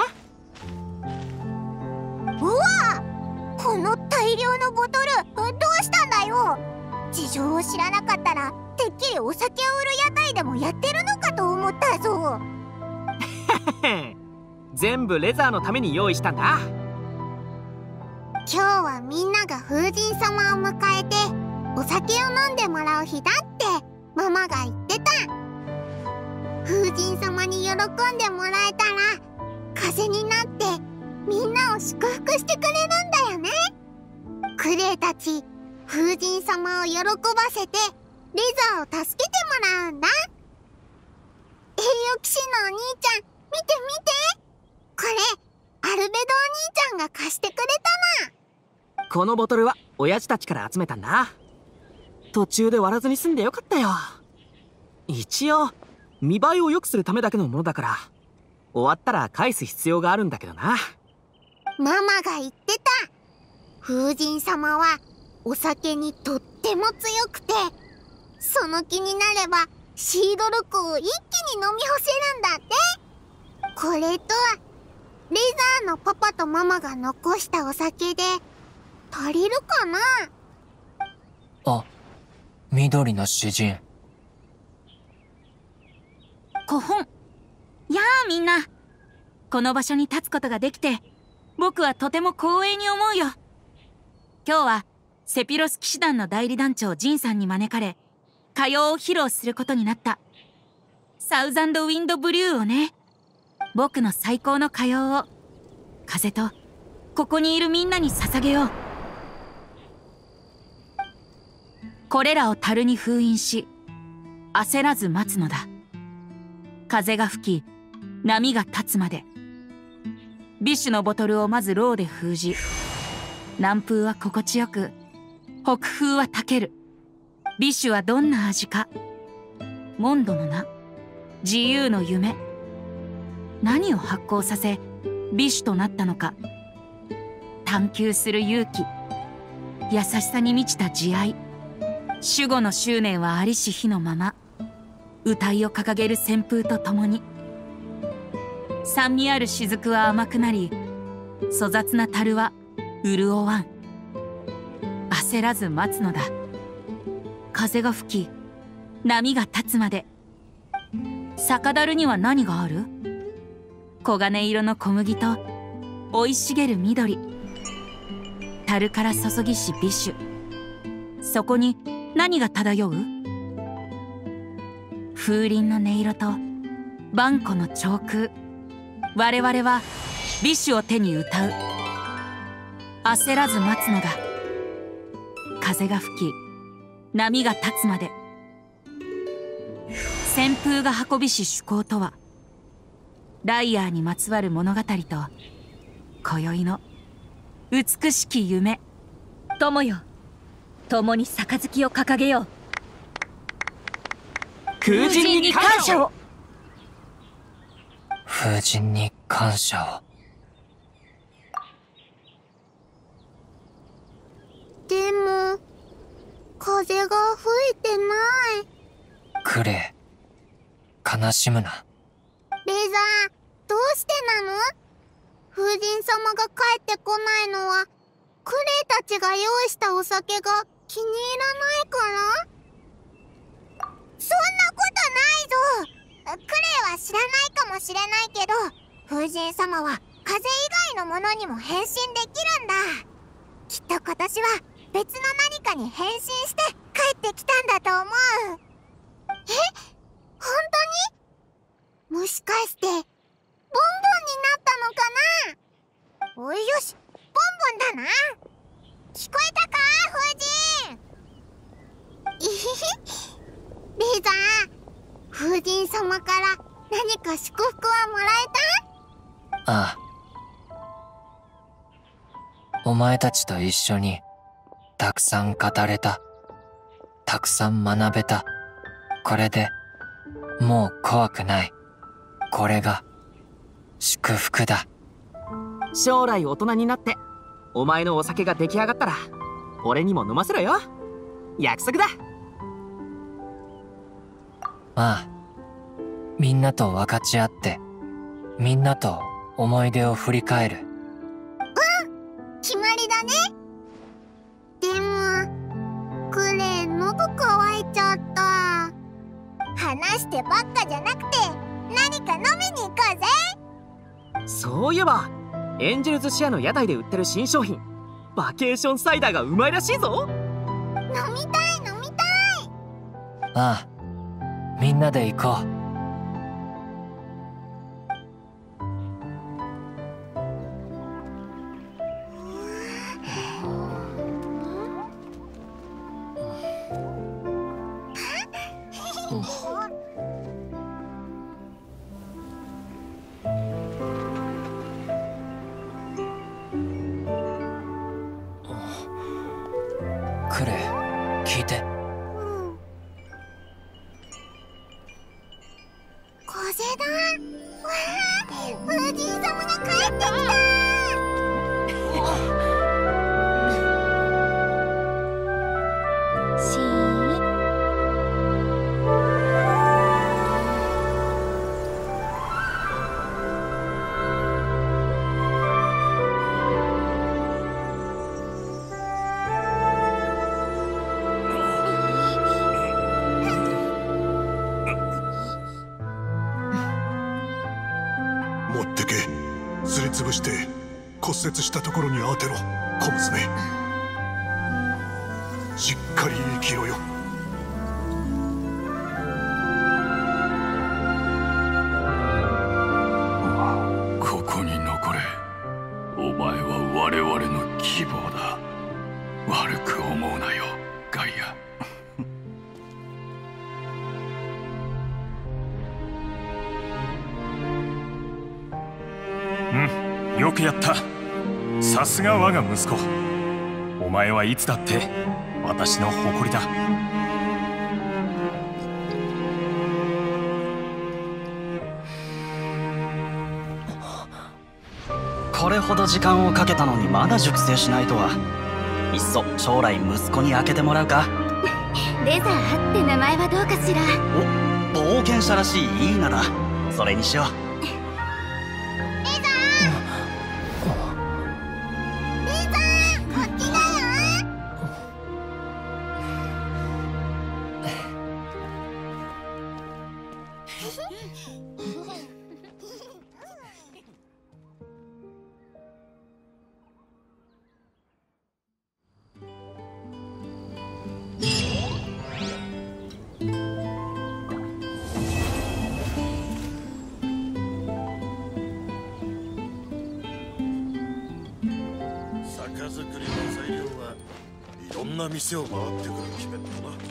うわ、この大量のボトルどうしたんだよ。事情を知らなかったらてっきりお酒を売る屋台でもやってるのかと思ったぞ。 全部レザーのために用意したんだ。 今日はみんなが風神様を迎えてお酒を飲んでもらう日だってママが言ってた。風神様に喜んでもらえたら風になってみんなを祝福してくれるんだよね。クレイたち風神様を喜ばせてレザーを助けてもらうんだ。栄誉騎士のお兄ちゃん見て見て、これアルベドお兄ちゃんが貸してくれたな。 このボトルは親父たちから集めたんだ。途中で割らずに済んでよかったよ。一応見栄えを良くするためだけのものだから終わったら返す必要があるんだけどな。 ママが言ってた。風神様はお酒にとっても強くて、その気になればシードルクを一気に飲み干せるんだって。これとレザーのパパとママが残したお酒で足りるかな。 あ、緑の詩人。 古本。やあみんな、この場所に立つことができて僕はとても光栄に思うよ。今日はセピロス騎士団の代理団長ジンさんに招かれ歌謡を披露することになった。サウザンドウィンドブリューをね。僕の最高の歌謡を風とここにいるみんなに捧げよう。これらを樽に封印し焦らず待つのだ。風が吹き波が立つまで。ビシュのボトルをまずローで封じ、南風は心地よく北風はたける。ビシュはどんな味か。モンドの名、自由の夢。何を発酵させビシュとなったのか。探求する勇気、優しさに満ちた慈愛。守護の執念はありし日のまま。歌いを掲げる旋風とともに。酸味ある雫は甘くなり、粗雑な樽は潤わん。焦らず待つのだ。風が吹き波が立つまで。酒樽には何がある？黄金色の小麦と生い茂る緑。樽から注ぎしビシュ。そこに何が漂う？風鈴の音色と万古の長空。我々はビシュを手に歌う。焦らず待つのだ。風が吹き波が立つまで。旋風が運びし趣向とは、ライアーにまつわる物語と今宵の美しき夢。 友よ、共に杯を掲げよう。 風神に感謝を。 風神に感謝を。 でも風が吹いてない。 クレイ、悲しむな。 レザー、どうしてなの？風神様が帰ってこないのはクレイたちが用意したお酒が気に入らないから？そんなことないぞ。クレイは知らないかもしれないけど、風神様は風以外のものにも変身できるんだ。きっと今年は別の何かに変身して帰ってきたんだと思う。え？本当に？もしかしてボンボンになったのかな？おい、よし、ボンボンだな。聞こえたか、風神？いひひ。レーザー、風神様から何か祝福はもらえた？ ああ。お前たちと一緒にたくさん語れた。たくさん学べた。これでもう怖くない。これが祝福だ。 将来大人になってお前のお酒が出来上がったら俺にも飲ませろよ。約束だ。 まあ、みんなと分かち合ってみんなと思い出を振り返る。 うん、決まりだね。でもクレイ、喉乾いちゃった。話してばっかじゃなくて何か飲みに行こうぜ。 そういえばエンジェルズシアの屋台で売ってる新商品バケーションサイダーがうまいらしいぞ。 飲みたい飲みたい。 ああ、みんなで行こう。クレイ、聞いて。 風だ。わあ、ムーディー様が帰ってきた。しー持ってけ。すりつぶして骨折したところに当てろ、小娘。しっかり生きろよ。 ここに残れ。お前は我々の希望だ。悪く思うなよ、ガイア。うん、よくやった。さすが我が息子。お前はいつだって私の誇りだ。 これほど時間をかけたのにまだ熟成しないとは。いっそ将来息子に開けてもらうか。 レザーって名前はどうかしら。 お、冒険者らしいいい名だ。それにしよう。 酒造りの材料はいろんな店を回ってくる決めったな。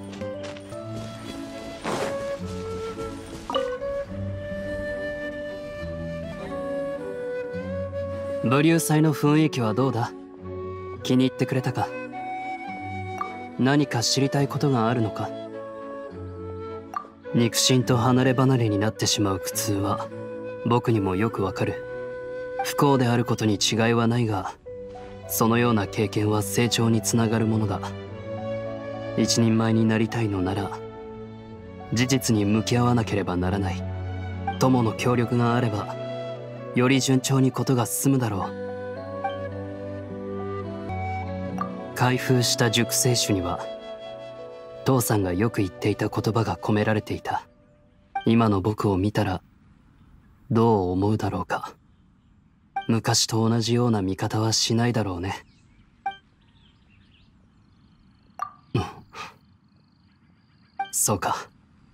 ブリュー祭の雰囲気はどうだ？気に入ってくれたか？何か知りたいことがあるのか？肉親と離れ離れになってしまう苦痛は僕にもよくわかる。不幸であることに違いはないが、そのような経験は成長につながるものだ。一人前になりたいのなら事実に向き合わなければならない。友の協力があればより順調にことが進むだろう。開封した熟成酒には父さんがよく言っていた言葉が込められていた。今の僕を見たらどう思うだろうか。昔と同じような見方はしないだろうね。うん、そうか。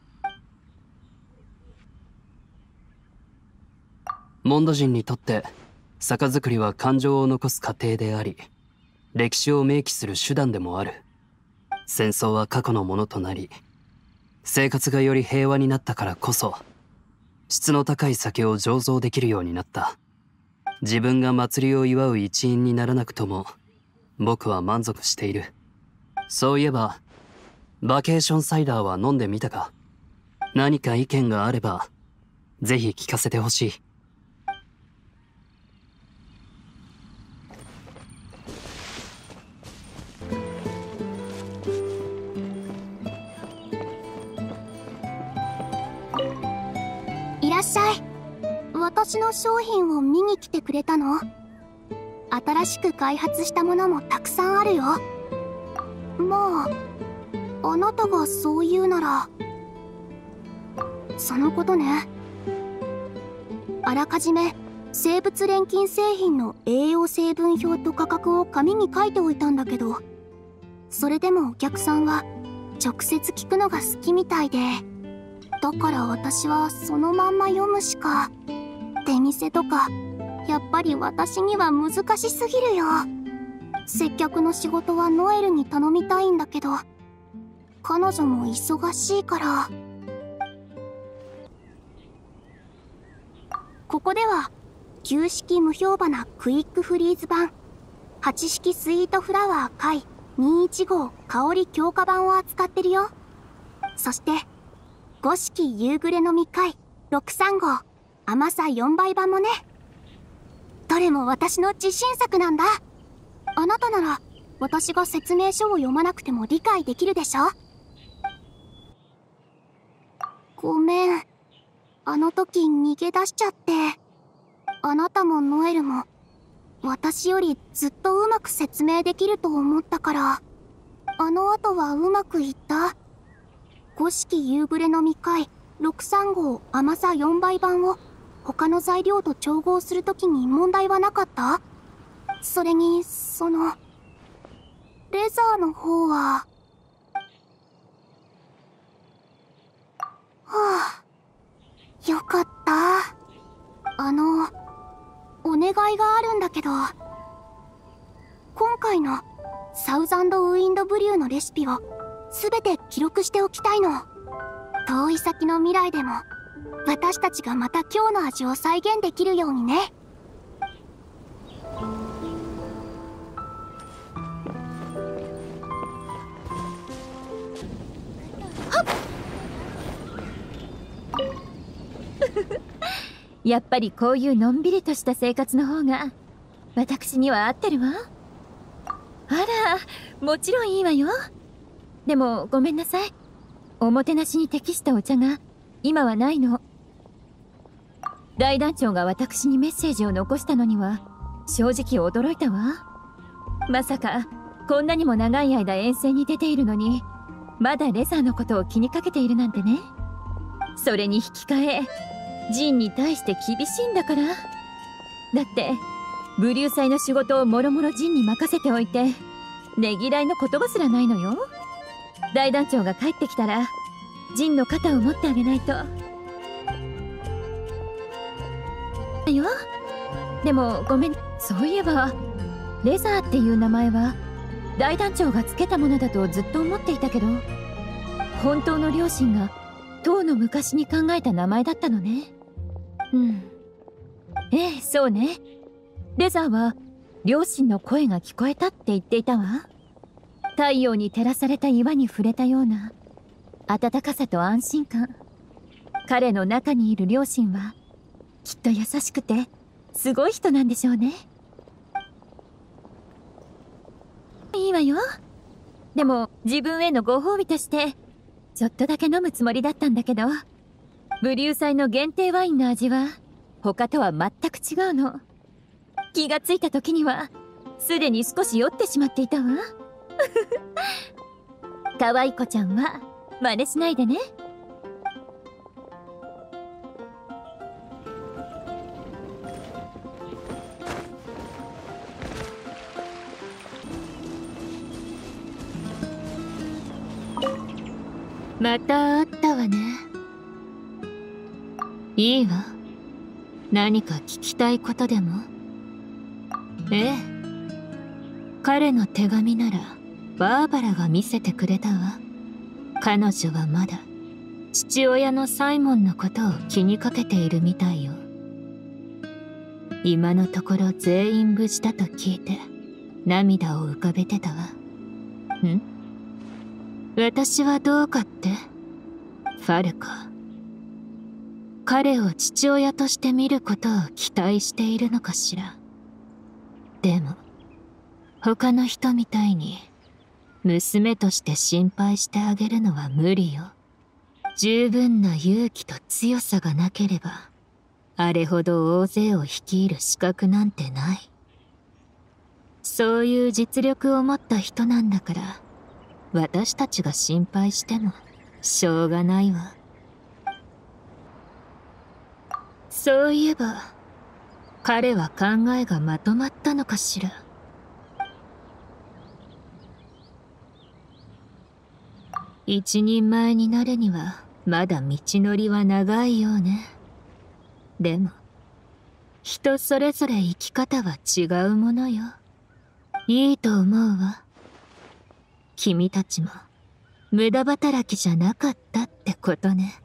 モンド人にとって酒造りは感情を残す過程であり、歴史を明記する手段でもある。戦争は過去のものとなり、生活がより平和になったからこそ質の高い酒を醸造できるようになった。自分が祭りを祝う一員にならなくとも僕は満足している。そういえばバケーションサイダーは飲んでみたか？何か意見があればぜひ聞かせてほしい。 いらっしゃい。私の商品を見に来てくれたの？新しく開発したものもたくさんあるよ。まあ、あなたがそう言うなら。そのことね。あらかじめ生物錬金製品の栄養成分表と価格を紙に書いておいたんだけど、それでもお客さんは直接聞くのが好きみたいで、だから私はそのまんま読むしか。出店とかやっぱり私には難しすぎるよ。接客の仕事はノエルに頼みたいんだけど、彼女も忙しいから。ここでは旧式無表花クイックフリーズ版、はち式スイートフラワー貝にじゅういち号香り強化版を扱ってるよ。そしてご式夕暮れの実貝ろくじゅうさん号甘さよんばい版もね。どれも私の自信作なんだ。あなたなら私が説明書を読まなくても理解できるでしょ。ごめん、あの時逃げ出しちゃって。あなたもノエルも私よりずっとうまく説明できると思ったから。あの後はうまくいった？ご式夕暮れの実貝ろくじゅうさん号甘さよんばい版を他の材料と調合するときに問題はなかった？それにそのレザーの方は。はあ、よかった。あのお願いがあるんだけど、今回のサウザンドウィンドブリューのレシピを全て記録しておきたいの。遠い先の未来でも私たちがまた今日の味を再現できるようにね。 やっぱりこういうのんびりとした生活の方が私には合ってるわ。あら、もちろんいいわよ。でもごめんなさい、おもてなしに適したお茶が今はないの。大団長が私にメッセージを残したのには正直驚いたわ。まさかこんなにも長い間遠征に出ているのにまだレザーのことを気にかけているなんてね。それに引き換えジンに対して厳しいんだから。だってブリュー祭の仕事をもろもろジンに任せておいてねぎらいの言葉すらないのよ。大団長が帰ってきたらジンの肩を持ってあげないと。よ。でもごめん、そういえばレザーっていう名前は大団長がつけたものだとずっと思っていたけど、本当の両親がとうの昔に考えた名前だったのね。うん、ええ、そうね。レザーは両親の声が聞こえたって言っていたわ。太陽に照らされた岩に触れたような温かさと安心感。彼の中にいる両親はきっと優しくてすごい人なんでしょうね。いいわよ。でも自分へのご褒美としてちょっとだけ飲むつもりだったんだけど、ブリュー祭の限定ワインの味は他とは全く違うの。気がついた時にはすでに少し酔ってしまっていたわ。可愛い子ちゃんは真似しないでね。また会ったわね。いいわ。何か聞きたいことでも？ええ。彼の手紙ならバーバラが見せてくれたわ。彼女はまだ父親のサイモンのことを気にかけているみたいよ。今のところ全員無事だと聞いて涙を浮かべてたわ。ん？私はどうかって？ファルコ、彼を父親として見ることを期待しているのかしら。でも他の人みたいに娘として心配してあげるのは無理よ。十分な勇気と強さがなければあれほど大勢を率いる資格なんてない。そういう実力を持った人なんだから私たちが心配してもしょうがないわ。そういえば彼は考えがまとまったのかしら。一人前になるにはまだ道のりは長いようね。でも人それぞれ生き方は違うものよ。いいと思うわ。君たちも無駄働きじゃなかったってことね。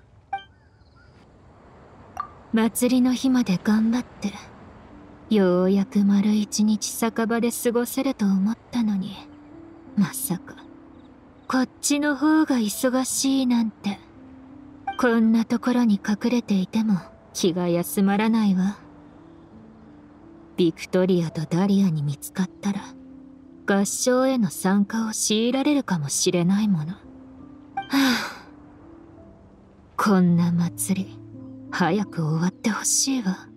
祭りの日まで頑張ってようやく丸一日酒場で過ごせると思ったのに、まさかこっちの方が忙しいなんて。こんなところに隠れていても気が休まらないわ。ビクトリアとダリアに見つかったら合唱への参加を強いられるかもしれないもの。はあ、こんな祭り早く終わってほしいわ。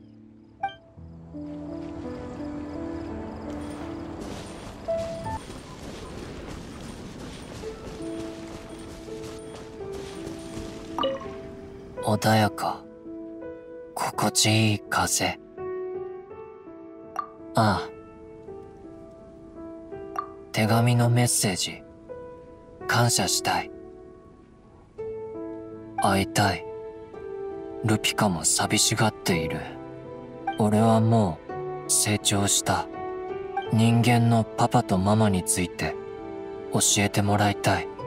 穏やか、心地いい風。ああ、手紙のメッセージ、感謝したい。会いたい。ルピカも寂しがっている。俺はもう成長した。人間のパパとママについて教えてもらいたい。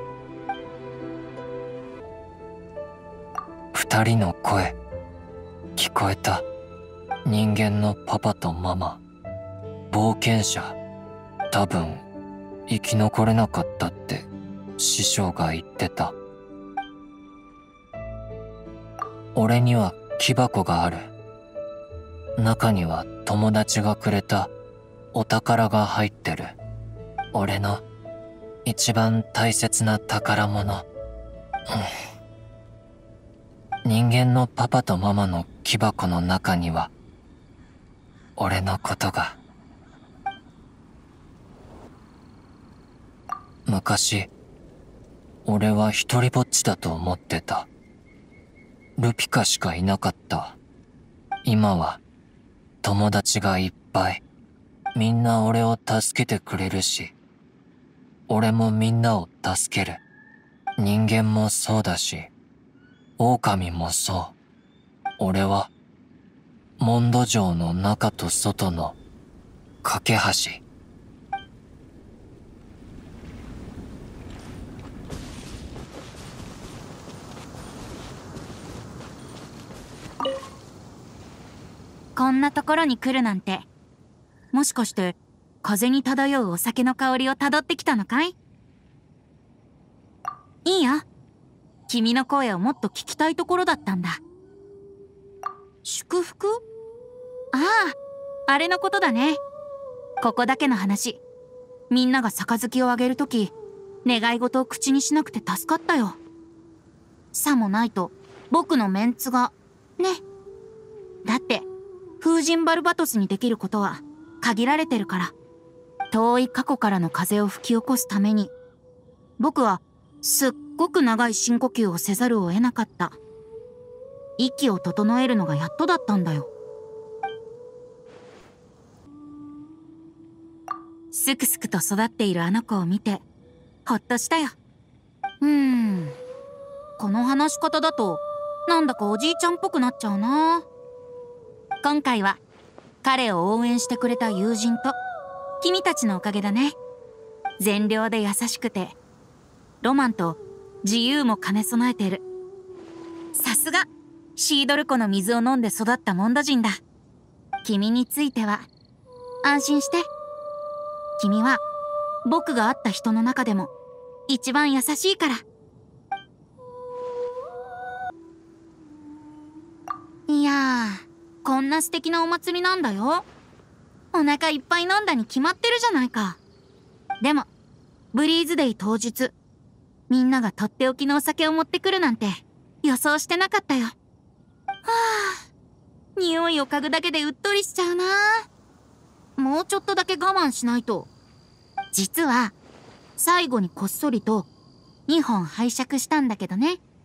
二人の声、聞こえた。人間のパパとママ、冒険者。多分、生き残れなかったって師匠が言ってた。俺には木箱がある。中には友達がくれたお宝が入ってる。俺の一番大切な宝物。うん人間のパパとママの木箱の中には、俺のことが。昔、俺は一人ぼっちだと思ってた。ルピカしかいなかった。今は、友達がいっぱい。みんな俺を助けてくれるし、俺もみんなを助ける。人間もそうだし、狼もそう。俺は、モンド城の中と外の架け橋。 こんなところに来るなんて、もしかして風に漂うお酒の香りをたどってきたのかい？いいよ。君の声をもっと聞きたいところだったんだ。祝福？ああ、あれのことだね。ここだけの話。みんなが杯をあげるとき、願い事を口にしなくて助かったよ。さもないと、僕のメンツが、ね。だって、風神バルバトスにできることは限られてるから。遠い過去からの風を吹き起こすために、僕はすっごく長い深呼吸をせざるを得なかった。息を整えるのがやっとだったんだよ。すくすくと育っているあの子を見てほっとしたよ。うーんこの話し方だとなんだかおじいちゃんっぽくなっちゃうな。今回は彼を応援してくれた友人と君たちのおかげだね。善良で優しくてロマンと自由も兼ね備えている。さすがシードル湖の水を飲んで育ったモンド人だ。君については安心して。君は僕が会った人の中でも一番優しいから。いやー、こんな素敵なお祭りなんだよ。お腹いっぱい飲んだに決まってるじゃないか。でもブリーズデイ当日、みんながとっておきのお酒を持ってくるなんて予想してなかったよ。はあ、匂いを嗅ぐだけでうっとりしちゃうな。もうちょっとだけ我慢しないと。実は最後にこっそりとにほん拝借したんだけどね。